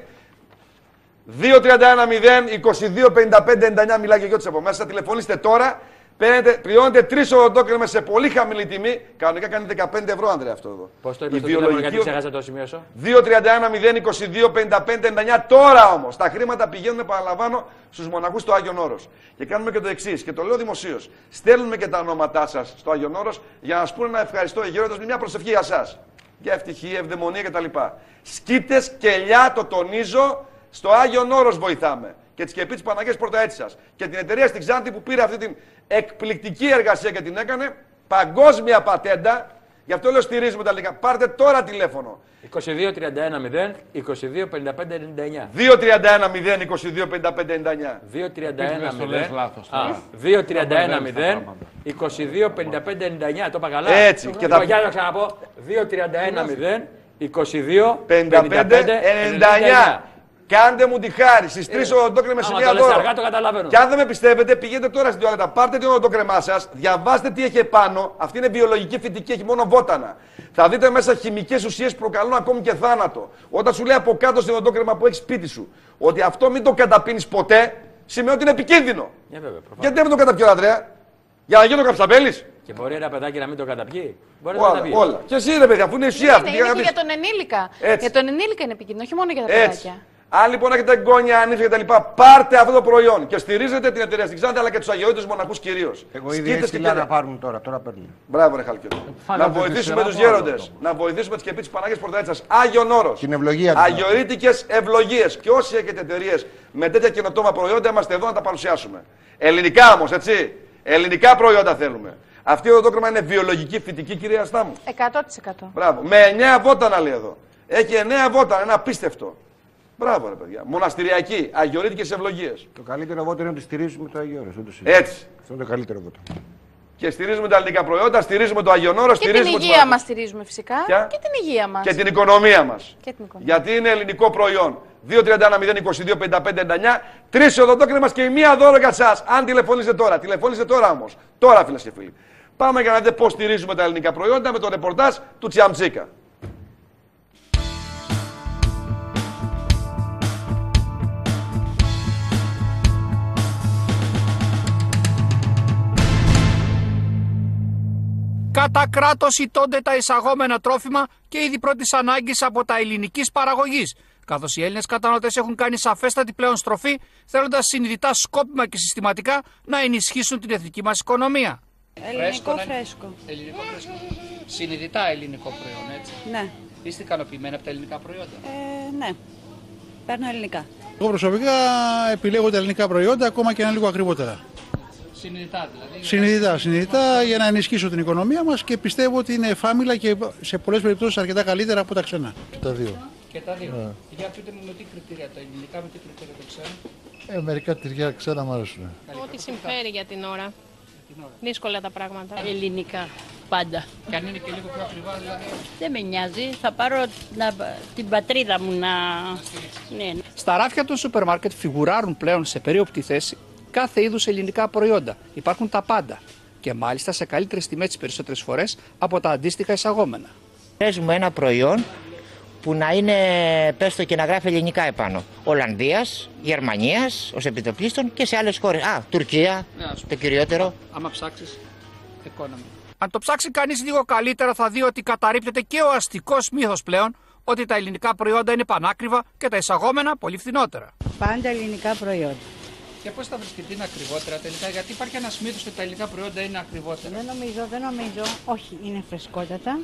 δύο τριάντα ένα μηδέν είκοσι δύο πενήντα πέντε ενενήντα εννιά μιλάει και Γιώτης από μέσα. Τηλεφωνήστε τώρα. Πληρώνετε τρεις οδοντόκρεμες σε πολύ χαμηλή τιμή. Κανονικά κάνει δεκαπέντε ευρώ, Άνδρε, αυτό εδώ. Πώς το είπες στο τηλέφωνο, γιατί ξέχασα το σημείωσω? δύο τριάντα ένα μηδέν είκοσι δύο πενήντα πέντε ενενήντα εννιά. Τώρα όμως τα χρήματα πηγαίνουν, επαναλαμβάνω, στους μοναχούς στο Άγιον Όρος. Και κάνουμε και το εξής, και το λέω δημοσίως. Στέλνουμε και τα ονόματά σας στο Άγιον Όρος για να σας πούνε ένα ευχαριστώ οι γέροντες με μια προσευχή για εσάς. για ευτυχία, ευδαιμονία κτλ. Σκήτες, κελιά, το τονίζω, στο Άγιον Όρος βοηθάμε. Και τη Σκεπή τη Παναγίας Πρωταέτσισσας. Και την εταιρεία στην Ξάνθη που πήρε αυτή την εκπληκτική εργασία και την έκανε παγκόσμια πατέντα. Γι' αυτό λέω στηρίζουμε τα ελληνικά. Πάρτε τώρα τηλέφωνο. είκοσι δύο τριάντα ένα μηδέν είκοσι δύο πενήντα πέντε ενενήντα εννιά. δύο τριάντα ένα μηδέν είκοσι δύο πενήντα πέντε ενενήντα εννιά. δύο τριάντα ένα μηδέν είκοσι δύο πενήντα πέντε ενενήντα εννιά. Το είπα καλά. Έτσι. Και θα για να ξαναπώ. δύο τριάντα ένα μηδέν είκοσι δύο πενήντα πέντε ενενήντα εννιά. Κάντε μου τη χάρη. Στις τρεις οδοντόκρεμες με σημεία δώρο. Και αν δεν με πιστεύετε, πηγαίνετε τώρα στην τουαλέτα. Πάρτε την οδοντόκρεμά σας, διαβάστε τι έχει επάνω. Αυτή είναι βιολογική φυτική, έχει μόνο βότανα. Θα δείτε μέσα χημικές ουσίες που προκαλούν ακόμη και θάνατο. Όταν σου λέει από κάτω στην οδοντόκρεμα που έχει σπίτι σου ότι αυτό μην το καταπίνεις ποτέ, σημαίνει ότι είναι επικίνδυνο. Yeah, βέβαια, γιατί δεν το καταπιώ, Αντρέα? Για να γίνω Καψαμπέλης? Και μπορεί ένα παιδάκι να μην το καταπιεί. Μπορεί όλα, να καταπιεί. Όλα. Και εσύ ρε παιδιά, αφού είναι ουσία αυτή. Είναι, είναι και για τον ενήλικα. Έτσι. Για τον ενήλικα είναι επικίνδυνο, όχι μόνο για τα παιδάκια. Αν λοιπόν έχετε εγγόνια, ανήφια κτλ., πάρτε αυτό το προϊόν και στηρίζετε την εταιρεία στην Ξάνθη αλλά και του αγιορείτες μοναχούς κυρίως. Εγώ ήδη έστειλα να πάρουν τώρα, τώρα παίρνουν. Μπράβο, ρε Χαλκιό. Να βοηθήσουμε τους γέροντες, να βοηθήσουμε τη Σκεπή της Παναγίας Πρωταέτσισσας. Άγιον Όρος. Την ευλογία του. Αγιορείτικες ευλογίες. Και όσοι έχετε εταιρείες με τέτοια καινοτόμα προϊόντα, είμαστε εδώ να τα παρουσιάσουμε. Ελληνικά όμως, έτσι. Ελληνικά προϊόντα θέλουμε. Αυτή η οδοντόκρεμα είναι βιολογική, φυτική, κυρία Αστάμου. εκατό τοις εκατό. Μπράβο. Με εννέα βότανα λέει εδώ. Έχει εννέα βότανα, ένα απίστευτο. Μπράβο, ρε παιδιά. Μοναστηριακή, αγιορείτικες ευλογίες. Το καλύτερο βότανο είναι να τη στηρίζουμε το Άγιο Όρος. Έτσι. Αυτό είναι το καλύτερο βότανο. Και στηρίζουμε τα ελληνικά προϊόντα, στηρίζουμε το Άγιον Όρο, στηρίζουμε. Και την υγεία μας στηρίζουμε φυσικά. Ποια? Και την υγεία μας. Και την οικονομία μας. Και την οικονομία. Γιατί είναι ελληνικό προϊόν. δύο τριάντα ένα μηδέν είκοσι δύο πενήντα πέντε ενενήντα εννιά. Τρεις οδοντόκρεμες και η μία δώρο για εσάς. Αν τηλεφωνήσετε τώρα. Τηλεφωνήσετε τώρα όμως. Τώρα, φίλες και φίλοι. Πάμε για να δείτε πώς στηρίζουμε τα ελληνικά προϊόντα με το ρεπορτάζ του Τσιαμτσίκα. Κατά κράτος ηττώνται τα εισαγόμενα τρόφιμα και είδη πρώτης ανάγκης από τα ελληνικής παραγωγής, καθώς οι Έλληνες καταναλωτές έχουν κάνει σαφέστατη πλέον στροφή, θέλοντας συνειδητά, σκόπιμα και συστηματικά να ενισχύσουν την εθνική μας οικονομία. Ελληνικό φρέσκο. Ελληνικό φρέσκο. Συνειδητά ελληνικό προϊόν, έτσι. Ναι. Είστε ικανοποιημένοι από τα ελληνικά προϊόντα? Ε, ναι. Παίρνω ελληνικά. Εγώ προσωπικά επιλέγω τα ελληνικά προϊόντα, ακόμα και ένα λίγο ακριβότερα. Συνειδητά δηλαδή. Συνειδητά, συνειδητά για να ενισχύσω την οικονομία μας και πιστεύω ότι είναι εφάμιλα και σε πολλές περιπτώσεις αρκετά καλύτερα από τα ξένα. Και τα δύο. Και τα δύο. Yeah. Για πείτε μου με τι κριτήρια τα ελληνικά, με τι κριτήρια τα ξένα. Ε, μερικά τυριά ξένα μου αρέσουν. Ό,τι συμφέρει για την ώρα. Δύσκολα τα πράγματα. Ελληνικά, πάντα. Και αν είναι και λίγο πιο ακριβά δηλαδή. Δεν με νοιάζει, θα πάρω να, την πατρίδα μου να... Ναι. Στα ράφια των σούπερ μάρκετ φιγουράρουν πλέον σε περίοπτη θέση κάθε είδους ελληνικά προϊόντα. Υπάρχουν τα πάντα. Και μάλιστα σε καλύτερες τιμές τις περισσότερες φορές από τα αντίστοιχα εισαγόμενα. Παίζουμε ένα προϊόν που να είναι, πες το και να γράφει ελληνικά επάνω. Ολλανδίας, Γερμανίας, ως επιτοπλίστων και σε άλλες χώρες. Α, Τουρκία, ναι, το κυριότερο. Άμα ψάξεις, economy. Αν το ψάξει κανείς λίγο καλύτερα θα δει ότι καταρρίπτεται και ο αστικός μύθος πλέον ότι τα ελληνικά προϊόντα είναι πανάκριβα και τα εισαγόμενα πολύ φθηνότερα. Πάντα ελληνικά προϊόντα. Και πώς θα βρίσκεται είναι ακριβότερα τελικά, γιατί υπάρχει ένας μύθος ότι τα ελληνικά προϊόντα είναι ακριβότερα. Δεν νομίζω, δεν νομίζω. Όχι, είναι φρεσκότατα.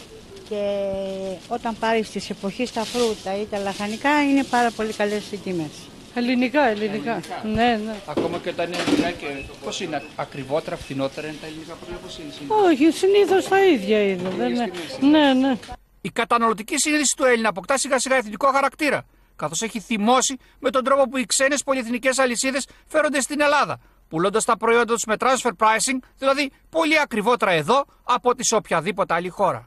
Και όταν πάρεις τις εποχές τα φρούτα ή τα λαχανικά είναι πάρα πολύ καλές οι τιμές. Ελληνικά, ελληνικά. ελληνικά. Ναι, ναι. Ακόμα και όταν είναι ελληνικά και πώς είναι ακριβότερα, φθηνότερα είναι τα ελληνικά προϊόντα, πώς είναι συνήθως? Όχι, συνήθως τα ίδια είναι. Δεν είναι. Ναι, ναι. Η καταναλωτική συνείδηση του Έλληνα αποκτά σιγά σιγά εθνικό χαρακτήρα, καθώς έχει θυμώσει με τον τρόπο που οι ξένες πολυεθνικές αλυσίδες φέρονται στην Ελλάδα, πουλώντας τα προϊόντα τους με transfer pricing, δηλαδή πολύ ακριβότερα εδώ από ό,τι σε οποιαδήποτε άλλη χώρα.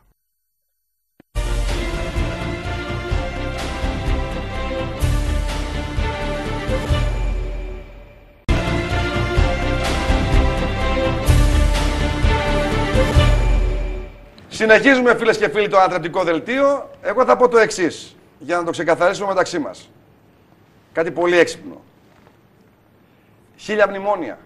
Συνεχίζουμε, φίλες και φίλοι, το ανατρεπτικό δελτίο. Εγώ θα πω το εξής, για να το ξεκαθαρίσουμε μεταξύ μας. Κάτι πολύ έξυπνο. Χίλια μνημόνια.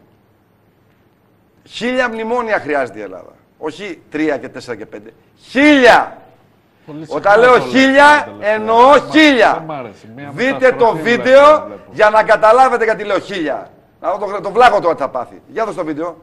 Χίλια μνημόνια χρειάζεται η Ελλάδα. Όχι τρία και τέσσερα και πέντε. Χίλια! Όταν λέω χίλια, εννοώ χίλια. Δείτε το βίντεο για να καταλάβετε γιατί λέω χίλια. Να δω το, το βλάγο τώρα θα πάθει. Για δω το βίντεο.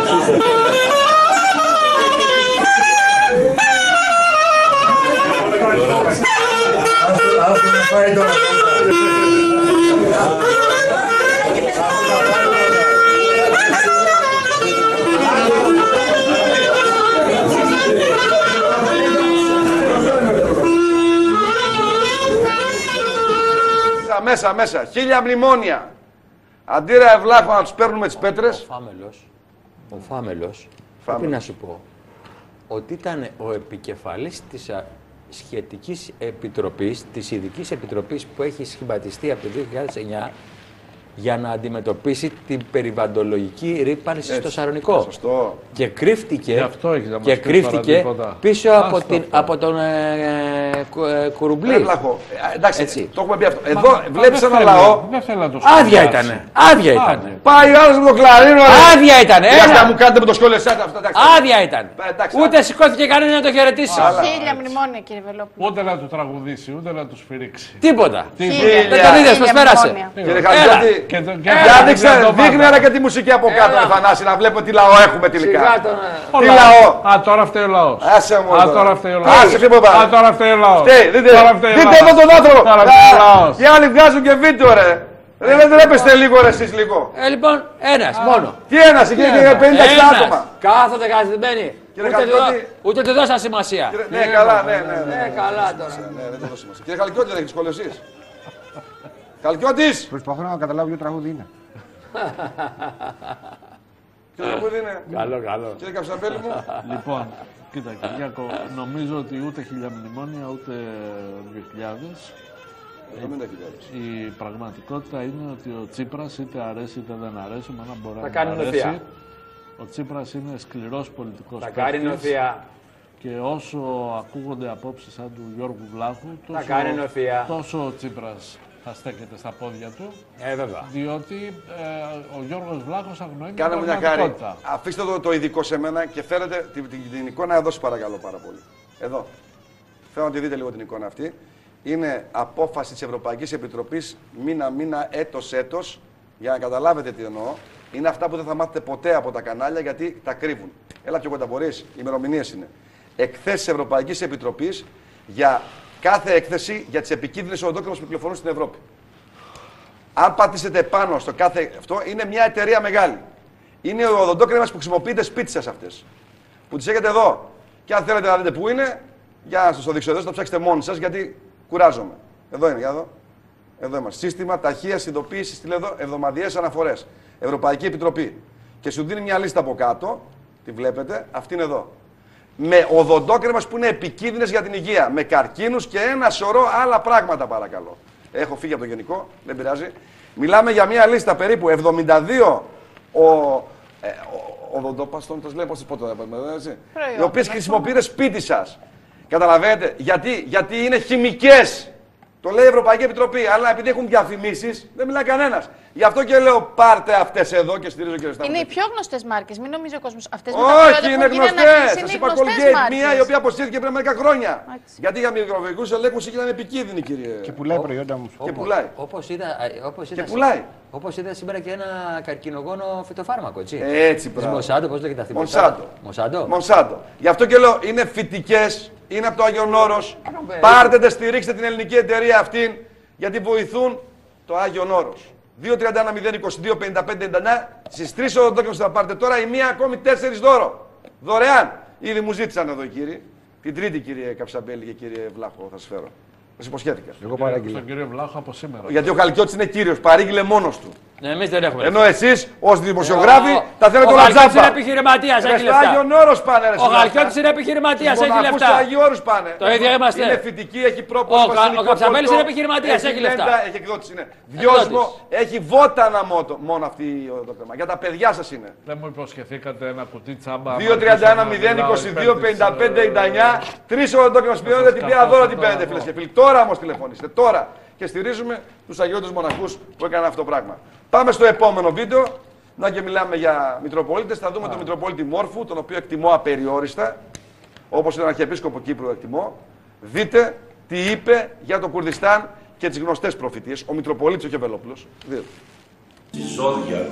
Μέσα, μέσα. Χίλια μνημόνια. Αντί ρε Ευλάχο να τους παίρνουμε τις πέτρες. Ο Φάμελος, ο Φάμελος, πρέπει να σου πω, ότι ήταν ο επικεφαλής της σχετικής επιτροπής, της ειδικής επιτροπής που έχει σχηματιστεί από το δύο χιλιάδες εννιά για να αντιμετωπίσει την περιβαλλοντολογική ρύπανση στο Σαρονικό. Σωστό. Και κρύφτηκε, αυτό έχεις να μας και πεις κρύφτηκε τώρα πίσω από, την, από τον ε, κου, ε, Κουρουμπλή. Ευλάχο. Εντάξει, έτσι. Το έχουμε πει αυτό. Εδώ μα, βλέπεις ένα λαό. Άδεια ήτανε. Άδεια ήτανε. Πάει ο άλλος με το κλαρίνο. Άδεια ήτανε. Ένα μου κάνετε με το σχόλιο εσάς αυτά. Άδεια ήταν. Ούτε σηκώθηκε κανένα να το χαιρετήσει. Χίλια μνημόνια, κύριε Βελόπουλο. Ούτε να του τραγουδήσει, ούτε να του σφυρίξει. Τίποτα. Δεν το είδες πως πέρασε. Κύριε Χαλκιώτη, δείχνε ρε και τη μουσική από κάτω, Αθανάση, να βλέπουμε τι λαό έχουμε τελικά. Τι λαό. Α, τώρα φταίει ο λαός. Άσε μου. Α, τώρα φταίει ο λαός. Άσε φύγω πάνω. Α, τώρα φταίει ο λαός. Δείτε εδώ τον άνθρωπο. Οι άλλοι βγάζουν και βίντεο ρε. Δεν τρέπεστε λίγο ρε εσείς λίγο. Ε, λοιπόν, ένας μόνο. Τι ένας, εκεί είναι πενήντα άτομα. Κάθονται καθισμένοι. Ούτε του δώσα σημασία. Ναι, καλά, ναι, ναι. Ναι, καλά τώρα. Δεν το δώσα σημασία. Κύριε Χαλκιώτη, δεν έχεις σχόλιο εσείς. Χαλκιώτης! Προσπαθώ να καταλάβω ποιο τραγούδι είναι. Ποιο τραγούδι είναι. Καλό, καλό. Κύριε Καψαμπέλη μου. Λοιπόν, κοίτα Κυριάκο, νομίζω ότι ούτε χίλια μνημόνια, ούτε δύο χιλιάδες. Η πραγματικότητα είναι ότι ο Τσίπρας είτε αρέσει είτε δεν αρέσει, με έναν μπορεί να αρέσει. Ο Τσίπρας είναι σκληρός πολιτικός παίκτης. Και όσο ακούγονται απόψεις σαν του Γιώργου Βλάχου, τόσο, τόσο ο Τσίπρας θα στέκεται στα πόδια του. Ε, βέβαια. Διότι ε, ο Γιώργος Βλάχος αγνοεί την Κάνε μου μια χάρη. πραγματικότητα. Αφήστε το, το ειδικό σε μένα και φέρετε την, την, την εικόνα εδώ, σας παρακαλώ πάρα πολύ. Εδώ. Θέλω να τη δείτε λίγο την εικόνα αυτή. Είναι απόφαση της Ευρωπαϊκής Επιτροπής μήνα-μήνα, έτος-έτος, για να καταλάβετε τι εννοώ. Είναι αυτά που δεν θα μάθετε ποτέ από τα κανάλια γιατί τα κρύβουν. Έλα πιο κοντά μπορείς, οι ημερομηνίες είναι. Εκθέσεις Ευρωπαϊκής Επιτροπής για κάθε έκθεση για τις επικίνδυνες οδοντόκρεμες που κυκλοφορούν στην Ευρώπη. Αν πατήσετε πάνω στο κάθε αυτό, είναι μια εταιρεία μεγάλη. Είναι οι οδοντόκρεμες που χρησιμοποιείτε σπίτι σας αυτές. Που τις έχετε εδώ. Και αν θέλετε να δείτε πού είναι, για να σας το δείξω εδώ, θα το ψάξετε μόνοι σας γιατί κουράζομαι. Εδώ είναι, για εδώ. Εδώ είμαστε. Σύστημα ταχείας ειδοποίησης εβδομαδιαίες αναφορές. Ευρωπαϊκή Επιτροπή. Και σου δίνει μια λίστα από κάτω, τη βλέπετε, αυτή είναι εδώ. Με οδοντόκρεμες που είναι επικίνδυνες για την υγεία. Με καρκίνους και ένα σωρό άλλα πράγματα, παρακαλώ. Έχω φύγει από το γενικό, δεν πειράζει. Μιλάμε για μια λίστα περίπου εβδομήντα δύο ο, ε, ο, οδοντόπαστων, το λέω πώς τις πω τώρα, έτσι, οι οποίες χρησιμοποιείτε σπίτι σας. Καταλαβαίνετε, γιατί, γιατί είναι χημικές. Το λέει η Ευρωπαϊκή Επιτροπή, αλλά επειδή έχουν διαφημίσεις, δεν μιλάει κανένας. Γι' αυτό και λέω πάρτε αυτές εδώ και στηρίζω και Είναι οι πιο γνωστές μάρκες, μην νομίζει ο κόσμος. Αυτές όχι, είναι γνωστές. Σας είπα Colgate, μία η οποία αποσύρθηκε πριν μερικά χρόνια. Άξι. Γιατί για μικροβιακούς ελέγχους είχε να είναι επικίνδυνη, κύριε. Και πουλάει προϊόντα μου. Και πουλάει. Όπως είδα, όπως είδα, και πουλάει. Όπως είδα σήμερα και ένα καρκινογόνο φυτοφάρμακο, έτσι. Έτσι, πράγμα. Μοσάντο, πώς λέγεται αυτή. Μονσάντο. Μονσάντο. Γι' αυτό και λέω είναι φυτικές, είναι από το Άγιον Όρος. Πάρτε τε, στηρίξτε την ελληνική εταιρεία αυτήν, γιατί βοηθούν το Άγιον Όρος. δύο τριάντα ένα μηδέν είκοσι δύο πενήντα πέντε ενενήντα εννέα. Στις τρεις οδοντόκρεμες θα πάρετε τώρα, η μία ακόμη τέσσερις δώρο. Δωρεάν. Ήδη μου ζήτησαν εδώ οι κύριοι. Την τρίτη, κύριε Καψαμπέλη και κύριε Βλάχο, θα σας φέρω. Σας υποσχέθηκα. Εγώ παράγγειλα. Στον κύριο Βλάχο από σήμερα. Γιατί ο Χαλκιώτης είναι κύριος, παρήγγειλε μόνος του. Ναι, εμείς δεν έχουμε. Ενώ εσείς, ως δημοσιογράφοι, ε, τα θέλετε όλα τζάμπα. Ο Χαλκιώτης είναι επιχειρηματίας, έχει λεφτά. Στο Άγιον Όρος πάνε, ρε. Ο Χαλκιώτης είναι επιχειρηματίας, έχει λεφτά. Στους Άγιον Όρους πάνε. Το ίδιο είμαστε. Είναι φυτική, έχει πρόπολο. Ο Καψαμπέλης είναι επιχειρηματίας, έχει λεφτά. Έχει εκδότηση, είναι. Δυόσμο, έχει βότανα μόνο αυτή η οδοντόκρεμα. Για τα παιδιά σας είναι. Δεν μου υποσχεθήκατε ένα κουτί τσάμπα. δύο τριάντα ένα μηδέν είκοσι δύο πενήντα πέντε ενενήντα εννέα. Τρεις οδοντόκρεμες πληρώνετε, την πια δώρα την παίρνετε, φίλες και φίλοι. Τώρα όμως τηλεφωνήστε. Τώρα. Και στηρίζουμε τους αγιώτες μοναχούς που έκαναν αυτό το πράγμα. Πάμε στο επόμενο βίντεο. Να και μιλάμε για Μητροπολίτες. Θα δούμε τον Μητροπολίτη Μόρφου, τον οποίο εκτιμώ απεριόριστα. Όπως τον Αρχιεπίσκοπο Κύπρου εκτιμώ. Δείτε τι είπε για το Κουρδιστάν και τις γνωστές προφητείες. Ο Μητροπολίτης, όχι ο Βελόπουλος. Δείτε. Στη ζώδια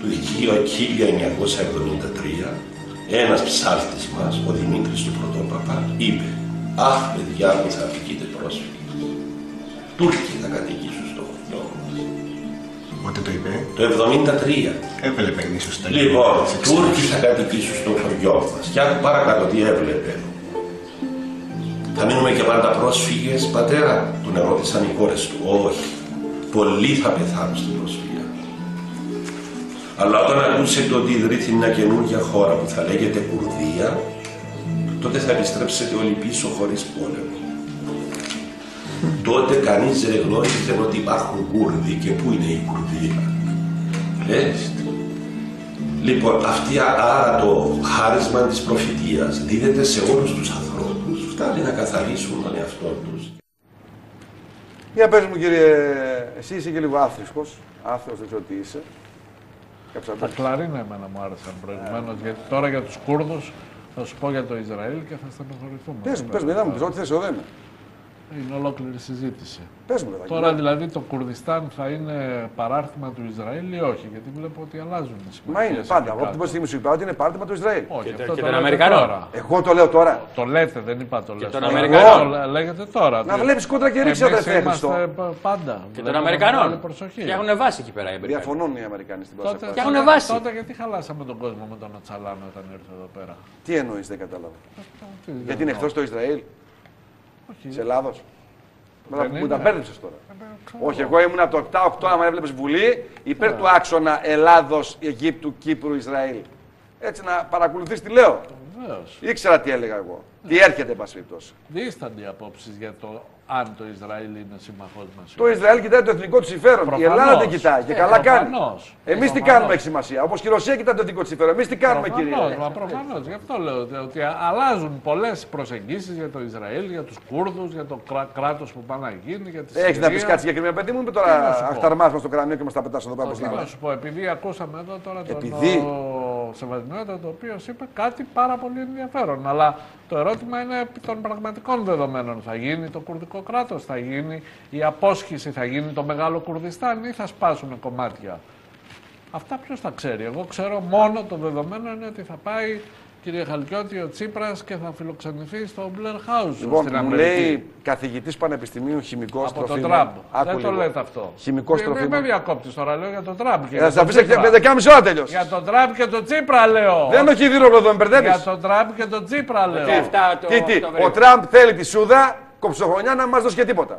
του χίλια εννιακόσια εβδομήντα τρία, ένας ψάλτης μας, ο Δημήτρης του Πρωτόπαπα, είπε «Αχ, παιδιά μου, θα απικείτε πρόσφυγες. Τούρκοι θα κατοικήσουν στο χωριό μας». Πότε το είπε? Το εβδομήντα τρία. Έβλεπε ίσως τα Λοιπόν, Τούρκοι θα κατοικήσουν στο χωριό μας. Και άκου παρακάτω τι έβλεπε. «Θα μείνουμε και πάντα πρόσφυγες, πατέρα?» Τον ερώτησαν οι κόρες του. «Όχι, πολλοί θα πεθάνουν στην προσφυγιά. Αλλά όταν ακούσετε ότι ιδρύθηκε μια καινούργια χώρα που θα λέγεται Κουρδία, τότε θα επιστρέψετε όλοι πίσω χωρίς πόλεμο». Τότε κανείς δεν γνώριζε ότι υπάρχουν Κούρδοι και πού είναι η Κουρδία. Λες. Λοιπόν, αυτή άρα το χάρισμα της προφητείας δίδεται σε όλους τους ανθρώπους. Φτάνει να καθαρίσουν τον εαυτό τους. Για πες μου, κύριε, εσύ είσαι και λίγο άθρησκος. Άθρος, δεν ξέρω τι είσαι. Τα κλαρίνα εμένα μου άρεσαν προηγουμένως, γιατί τώρα για τους Κούρδους θα σου πω για το Ισραήλ και θα στενοχωρηθούμε. Πες μου, πες μου, δεν μου πεις ό,τι θες, εδώ δεν είμαι. Είναι ολόκληρη συζήτηση. Πες μου, παιδάκι. Τώρα δηλαδή το Κουρδιστάν θα είναι παράρτημα του Ισραήλ ή όχι, γιατί βλέπω ότι αλλάζουν οι συμμαχίες. Μα είναι πάντα. Από την πρώτη στιγμή σου είπα ότι είναι παράρτημα του Ισραήλ. Όχι, και, αυτό και το των Αμερικανών. Εγώ το λέω τώρα. Το λέτε, δεν είπα το λέω. Και των Αμερικανών. Το λέγεται τώρα. Να βλέπεις κόντρα και ρίξε δεν θέλεις είμαστε πάντα. Και των Αμερικανών. Και έχουν βάσει εκεί πέρα οι Αμερικανοί. Διαφωνούν οι Αμερικανοί στην πρόσφατα. Και έχουν βάσει. Τότε γιατί χαλάσαμε τον κόσμο με τον Ατσαλάνο όταν ήρθε εδώ πέρα. Τι εννοείς, δεν κατάλαβα. Γιατί είναι εχθρός το Ισραήλ. Της Ελλάδος. Μου τα μπέρδεψες τώρα. Όχι, εγώ ήμουν από το επτά οκτώ, άμα έβλεπες Βουλή, υπέρ του άξονα Ελλάδος, Αιγύπτου, Κύπρου, Ισραήλ. Έτσι να παρακολουθείς τι λέω. Ήξερα τι έλεγα εγώ. Τι έρχεται, εν πάση περιπτώσει. Δίστανται οι απόψεις για το αν το Ισραήλ είναι σύμμαχός μας. Το Ισραήλ κοιτάει το εθνικό του συμφέρον. Προφανώς. Η Ελλάδα δεν κοιτάει και Ε, καλά κάνει. προφανώς. Εμείς τι Προφανώς. κάνουμε, έχει σημασία. Όπως και η Ρωσία κοιτάει το εθνικό του συμφέρον. Εμείς τι κάνουμε, Προφανώς, κύριε. Μα προφανώς. Γι' αυτό λέω ότι, ότι αλλάζουν πολλές προσεγγίσεις για το Ισραήλ, για τους Κούρδους, για το κρά, κράτος που πάει να γίνει, για τη Συρία. Έχεις να πεις κάτι συγκεκριμένο, παιδί μου, ή τώρα αχταρμάς μας στο κρανίο και μας τα πετάς εδώ πέρα. Τι να σου πω, επειδή ακούσαμε εδώ τώρα τον Επειδή. Σεβασμιότατο, ο οποίος είπε κάτι πάρα πολύ ενδιαφέρον. Αλλά το ερώτημα είναι επί των πραγματικών δεδομένων. Θα γίνει το κουρδικό κράτος, θα γίνει η απόσχηση, θα γίνει το μεγάλο Κουρδιστάν ή θα σπάσουν κομμάτια. Αυτά ποιος τα ξέρει. Εγώ ξέρω μόνο το δεδομένο είναι ότι θα πάει, κύριε Χαλκιώτη, ο Τσίπρας και θα φιλοξενηθεί στο Blair House. Λοιπόν, στην μου Αμερική. λέει καθηγητής πανεπιστημίου χημικός Από τον τροφίμων. Τραμπ. Άκου Δεν το λίγο. λέτε αυτό. Χημικός Μην- Μην τροφίμων. με διακόπτεις τώρα, λέω για τον Τραμπ. και Ε, για θα τον πεις και Τσίπρα. δεκάμιση ώρα τελειώσεις. Για τον Τραμπ και τον Τσίπρα λέω. Δεν έχει δίρογλο εδώ, με μπερδεύεις. Για τον Τραμπ και τον Τσίπρα λέω. Τι, τι, ο Τραμπ θέλει τη σούδα, κοψοχρονιά να μην μας δώσει και τίποτα.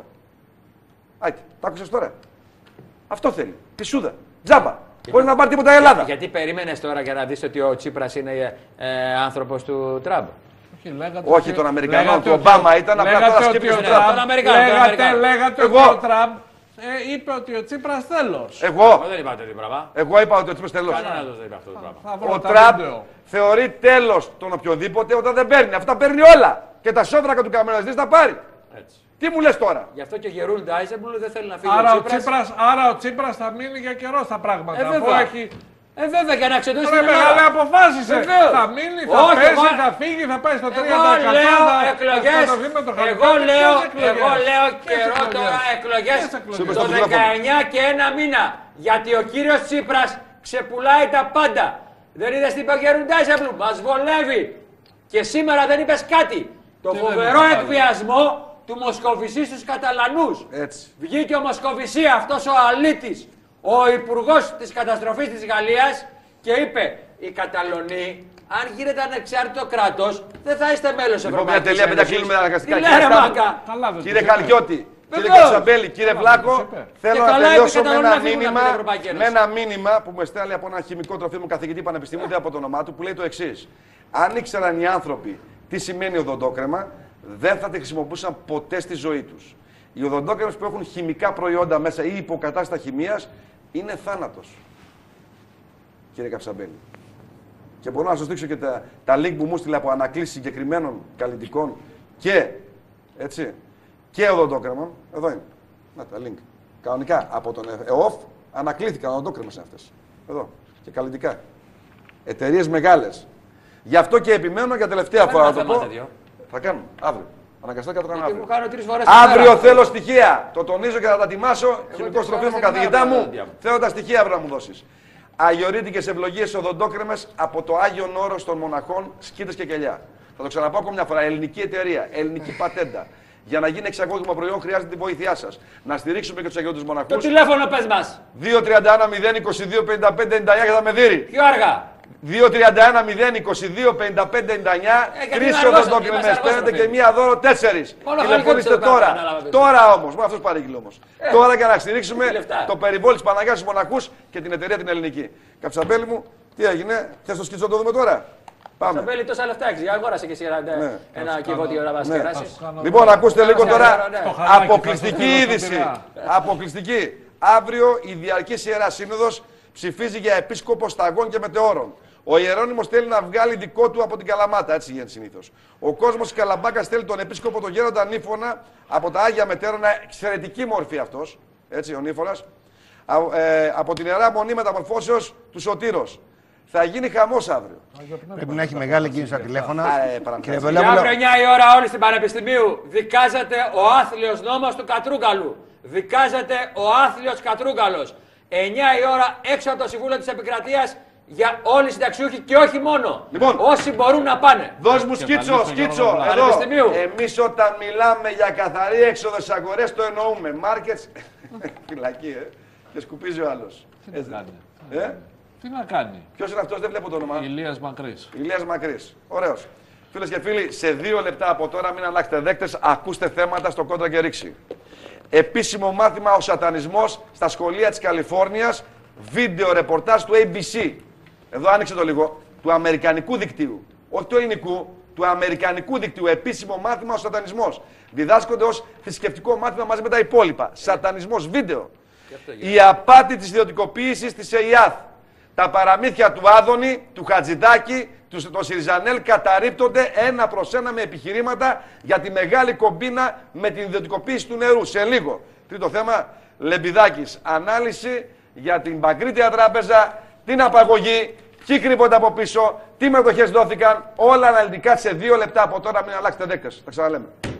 Άιτε, τα άκουσες τώρα. Αυτό θέλει, τη σούδα. Τζάμπα. Μπορεί να πάρει τίποτα η Ελλάδα. Γιατί περίμενες τώρα για να δεις ότι ο Τσίπρας είναι ε, άνθρωπος του Τραμπ. Όχι, λέγατε Όχι ότι- των Αμερικανών, λέγατε του ότι- Ομπάμα ήταν απλά λέγατε τώρα ότι σκύπησε ο τον Τραμπ. Τραμπ- Των Αμερικανών, των Λέγατε, Αμερικανών. λέγατε Εγώ. ότι ο Τραμπ ε, είπε ότι ο Τσίπρας τέλος. Εγώ. Εγώ δεν είπα τέτοιο πράγμα. Εγώ είπα ότι ο Τσίπρας τελώς. Κανένας δεν είπε αυτό το πράγμα. Θα βρω Ο τα Τραμπ βίντεο. θεωρεί τέλος τον οποιοδήποτε όταν δεν παίρνει. Αυτά παίρνει όλα. Και τα σόβρακα του Καμένας τα πάρει. Έτσι. Τι μου λες τώρα. Γι' αυτό και ο Γερούλ Ντάιζεμπλου δεν θέλει να φύγει Άρα ο ο, Τσίπρας. Τσίπρας, άρα ο Τσίπρας θα μείνει για καιρό στα πράγματα. Ε, αφού βέβαια. έχει... Ε, βέβαια, για να ξεντώσει Ρε την Ελλάδα. μεγάλη αποφάσισε. Βεβαίως. Θα μείνει, θα Όχι, πέσει, εγώ- θα φύγει, θα πάει στο τρία Εγώ τοις εκατό. λέω θα- εκλογές, θα σκοτωθεί με το χαρτί. εγώ Ποιες λέω, εκλογές? εγώ λέω Ποιες καιρό εκλογές? τώρα εκλογές Ποιες εκλογές? Σου είπες το στο τηλέφωνο. δεκαεννιά και ένα μήνα. Γιατί ο κύριος Τσίπρας ξεπουλάει τα πάντα. Δεν είδες τι είπε ο Γερούλ Ντάιζεμπλου, μας βολεύει. Και σήμερα δεν είπες κάτι. Το Τι φοβερό δεν είπα, εκβιασμό του Μοσκοβισή στους Καταλανούς. Έτσι. Βγήκε ο Μοσκοβισή, αυτός ο αλήτης, ο υπουργός της καταστροφής της Γαλλίας και είπε οι Καταλωνοί, αν γίνετε ανεξάρτητο κράτος, δεν θα είστε μέλος Λοιπόν, μια Ευρωπαϊκής τελεία μετά Ένωσης. κλείνουμε αναγκαστικά. Τι Κύριε λέει ρε Σταύρου, μάγκα. Καλά δεν Κύριε τους είπε. Χαλκιώτη, κύριε Βεβαίως. Κατσαμπέλη, κύριε Καλά, Βλάκο, δεν τους είπε. θέλω Και να καλά είναι τελειώσω οι με Καταλανοί ένα να φύγουν από μήνυμα, την Ευρωπαϊκή Ένωση. με ένα μήνυμα που μου στέλνει από ένα χημικό τροφίμο καθηγητή πανεπιστημίου, δεν από το όνομά του, που λέει το εξή. Αν ήξεραν οι άνθρωποι τι σημαίνει οδοντόκρεμα, δεν θα τη χρησιμοποιούσαν ποτέ στη ζωή τους. Οι οδοντόκρεμες που έχουν χημικά προϊόντα μέσα ή υποκατάστατα χημίας είναι θάνατος. Κύριε Καψαμπέλη. Και μπορώ να σας δείξω και τα, τα link που μου στείλε από ανακλήσεις συγκεκριμένων καλλιτικών και, έτσι, και οδοντόκρεμων. Εδώ είναι. Να τα link. Κανονικά από τον ΕΟΦ ανακλήθηκαν οδοντόκρεμες αυτές. Εδώ. Και καλλιτικά. Εταιρείες μεγάλες. Γι' αυτό και επιμένω για τελευταία Κάνε φορά ένα να το θέμα πω. τέτοιο. Θα κάνουμε. Αύριο. Αναγκαστά και θα το κάνω Γιατί αύριο. μου κάνω τρεις φορές την Αύριο μέρα. θέλω στοιχεία. Το τονίζω και θα τα ετοιμάσω. Χημικό τρεις τροφίμο φορές την καθηγητά μέρα μου. τα δόντια μου. Θέλω τα στοιχεία αύριο να μου δώσεις. αγιορείτικες ευλογίες οδοντόκρεμες από το Άγιον Όρος των Μοναχών, Σκήτες και Κελιά. Θα το ξαναπώ ακόμα μια φορά. Ελληνική εταιρεία, ελληνική πατέντα. Για να γίνει εξαγώγημα προϊόν χρειάζεται τη βοήθειά σας. Να στηρίξουμε και τους αγιώτους μοναχούς. Το τηλέφωνο πες μας. δύο τριάντα ένα μηδέν είκοσι δύο πενήντα πέντε ενενήντα εννιά για τα μεδίρι. Πιο αργά. δύο τριάντα ένα μηδέν είκοσι δύο πενήντα πέντε ενενήντα εννιά. Ε, Τρεις οδοντόκρεμες παίρνετε και μία δώρο τέσσερις. Τηλεφωνήστε τώρα. Τώρα όμως. Μόνο αυτός παρήγγειλε όμως. Ε, τώρα για να στηρίξουμε το περιβόλι της Παναγιάς στους μοναχούς και την εταιρεία την ελληνική. Καψαμπέλη μου, τι έγινε, θες το σκίτσο να το δούμε τώρα. Πάμε. Σαμπέλη τόσα λεφτά έχεις, αγόρασε και εσύ ένα, ναι. ένα κυβότιο να μας κεράσεις. Λοιπόν, ακούστε λίγο τώρα, ναι. αποκλειστική είδηση. Αποκλειστική. Αύριο η Διαρκής Ιερά Σύνοδος ψηφίζει για επίσκοπο σταγών και μετεώρων. Ο Ιερώνυμος θέλει να βγάλει δικό του από την Καλαμάτα, έτσι γίνεται συνήθως. Ο κόσμος της Καλαμπάκας θέλει τον επίσκοπο τον Γέροντα Νύφωνα από τα Άγια Μετέρωνα, εξαιρετική μορφή αυτός, έτσι ο Νύφωνας, ε, από την Ιερά Μονή Μεταμορφώσεως του Σωτήρος. Θα γίνει χαμός αύριο. Πρέπει να έχει μεγάλη κίνηση στα τηλέφωνα. Και αύριο εννιά η ώρα όλοι στην Πανεπιστημίου δικάζεται ο άθλιος νόμος του Κατρούγκαλου. Δικάζεται ο άθλιος Κατρούγκαλος. εννιά η ώρα έξω από το Συμβούλιο της Επικρατείας για όλοι οι συνταξιούχοι και όχι μόνο. Λοιπόν, όσοι μπορούν να πάνε. Δώσ' μου σκίτσο, σκίτσο. Εδώ. Εμείς όταν μιλάμε για καθαρή έξοδο στις αγορές το εννοούμε. Μάρκετς, φυλακή, ε. Και σκουπίζει ο άλλος. Τι να κάνει. Ε? Τι να κάνει. Ποιος είναι αυτός, δεν βλέπω το όνομα. Ηλίας Μακρύς. Ηλίας Μακρύς. Ωραίος. Φίλες και φίλοι, σε δύο λεπτά από τώρα, μην αλλάξετε δέκτες, ακούστε θέματα στο Κόντρα και Ρίξη. Επίσημο μάθημα ο σατανισμός στα σχολεία της Καλιφόρνιας, βίντεο ρεπορτάζ του έι μπι σι. Εδώ άνοιξε το λίγο, του αμερικανικού δικτύου. Όχι του ελληνικού, του αμερικανικού δικτύου. Επίσημο μάθημα ο σατανισμός. Διδάσκονται ως θρησκευτικό μάθημα μαζί με τα υπόλοιπα. Σατανισμός, βίντεο. Η απάτη της ιδιωτικοποίησης της ΕΙΑΘ. Τα παραμύθια του Άδωνη, του Χατζηδάκη, του το Σιριζανέλ καταρρίπτονται ένα προς ένα με επιχειρήματα για τη μεγάλη κομπίνα με την ιδιωτικοποίηση του νερού. Σε λίγο. Τρίτο θέμα, Λεμπιδάκης. Ανάλυση για την Παγκρίτια Τράπεζα, την απαγωγή, ποιοι κρύβονται από πίσω, τι μετοχές δόθηκαν. Όλα αναλυτικά σε δύο λεπτά από τώρα. Μην αλλάξετε δέκτες. Τα ξαναλέμε.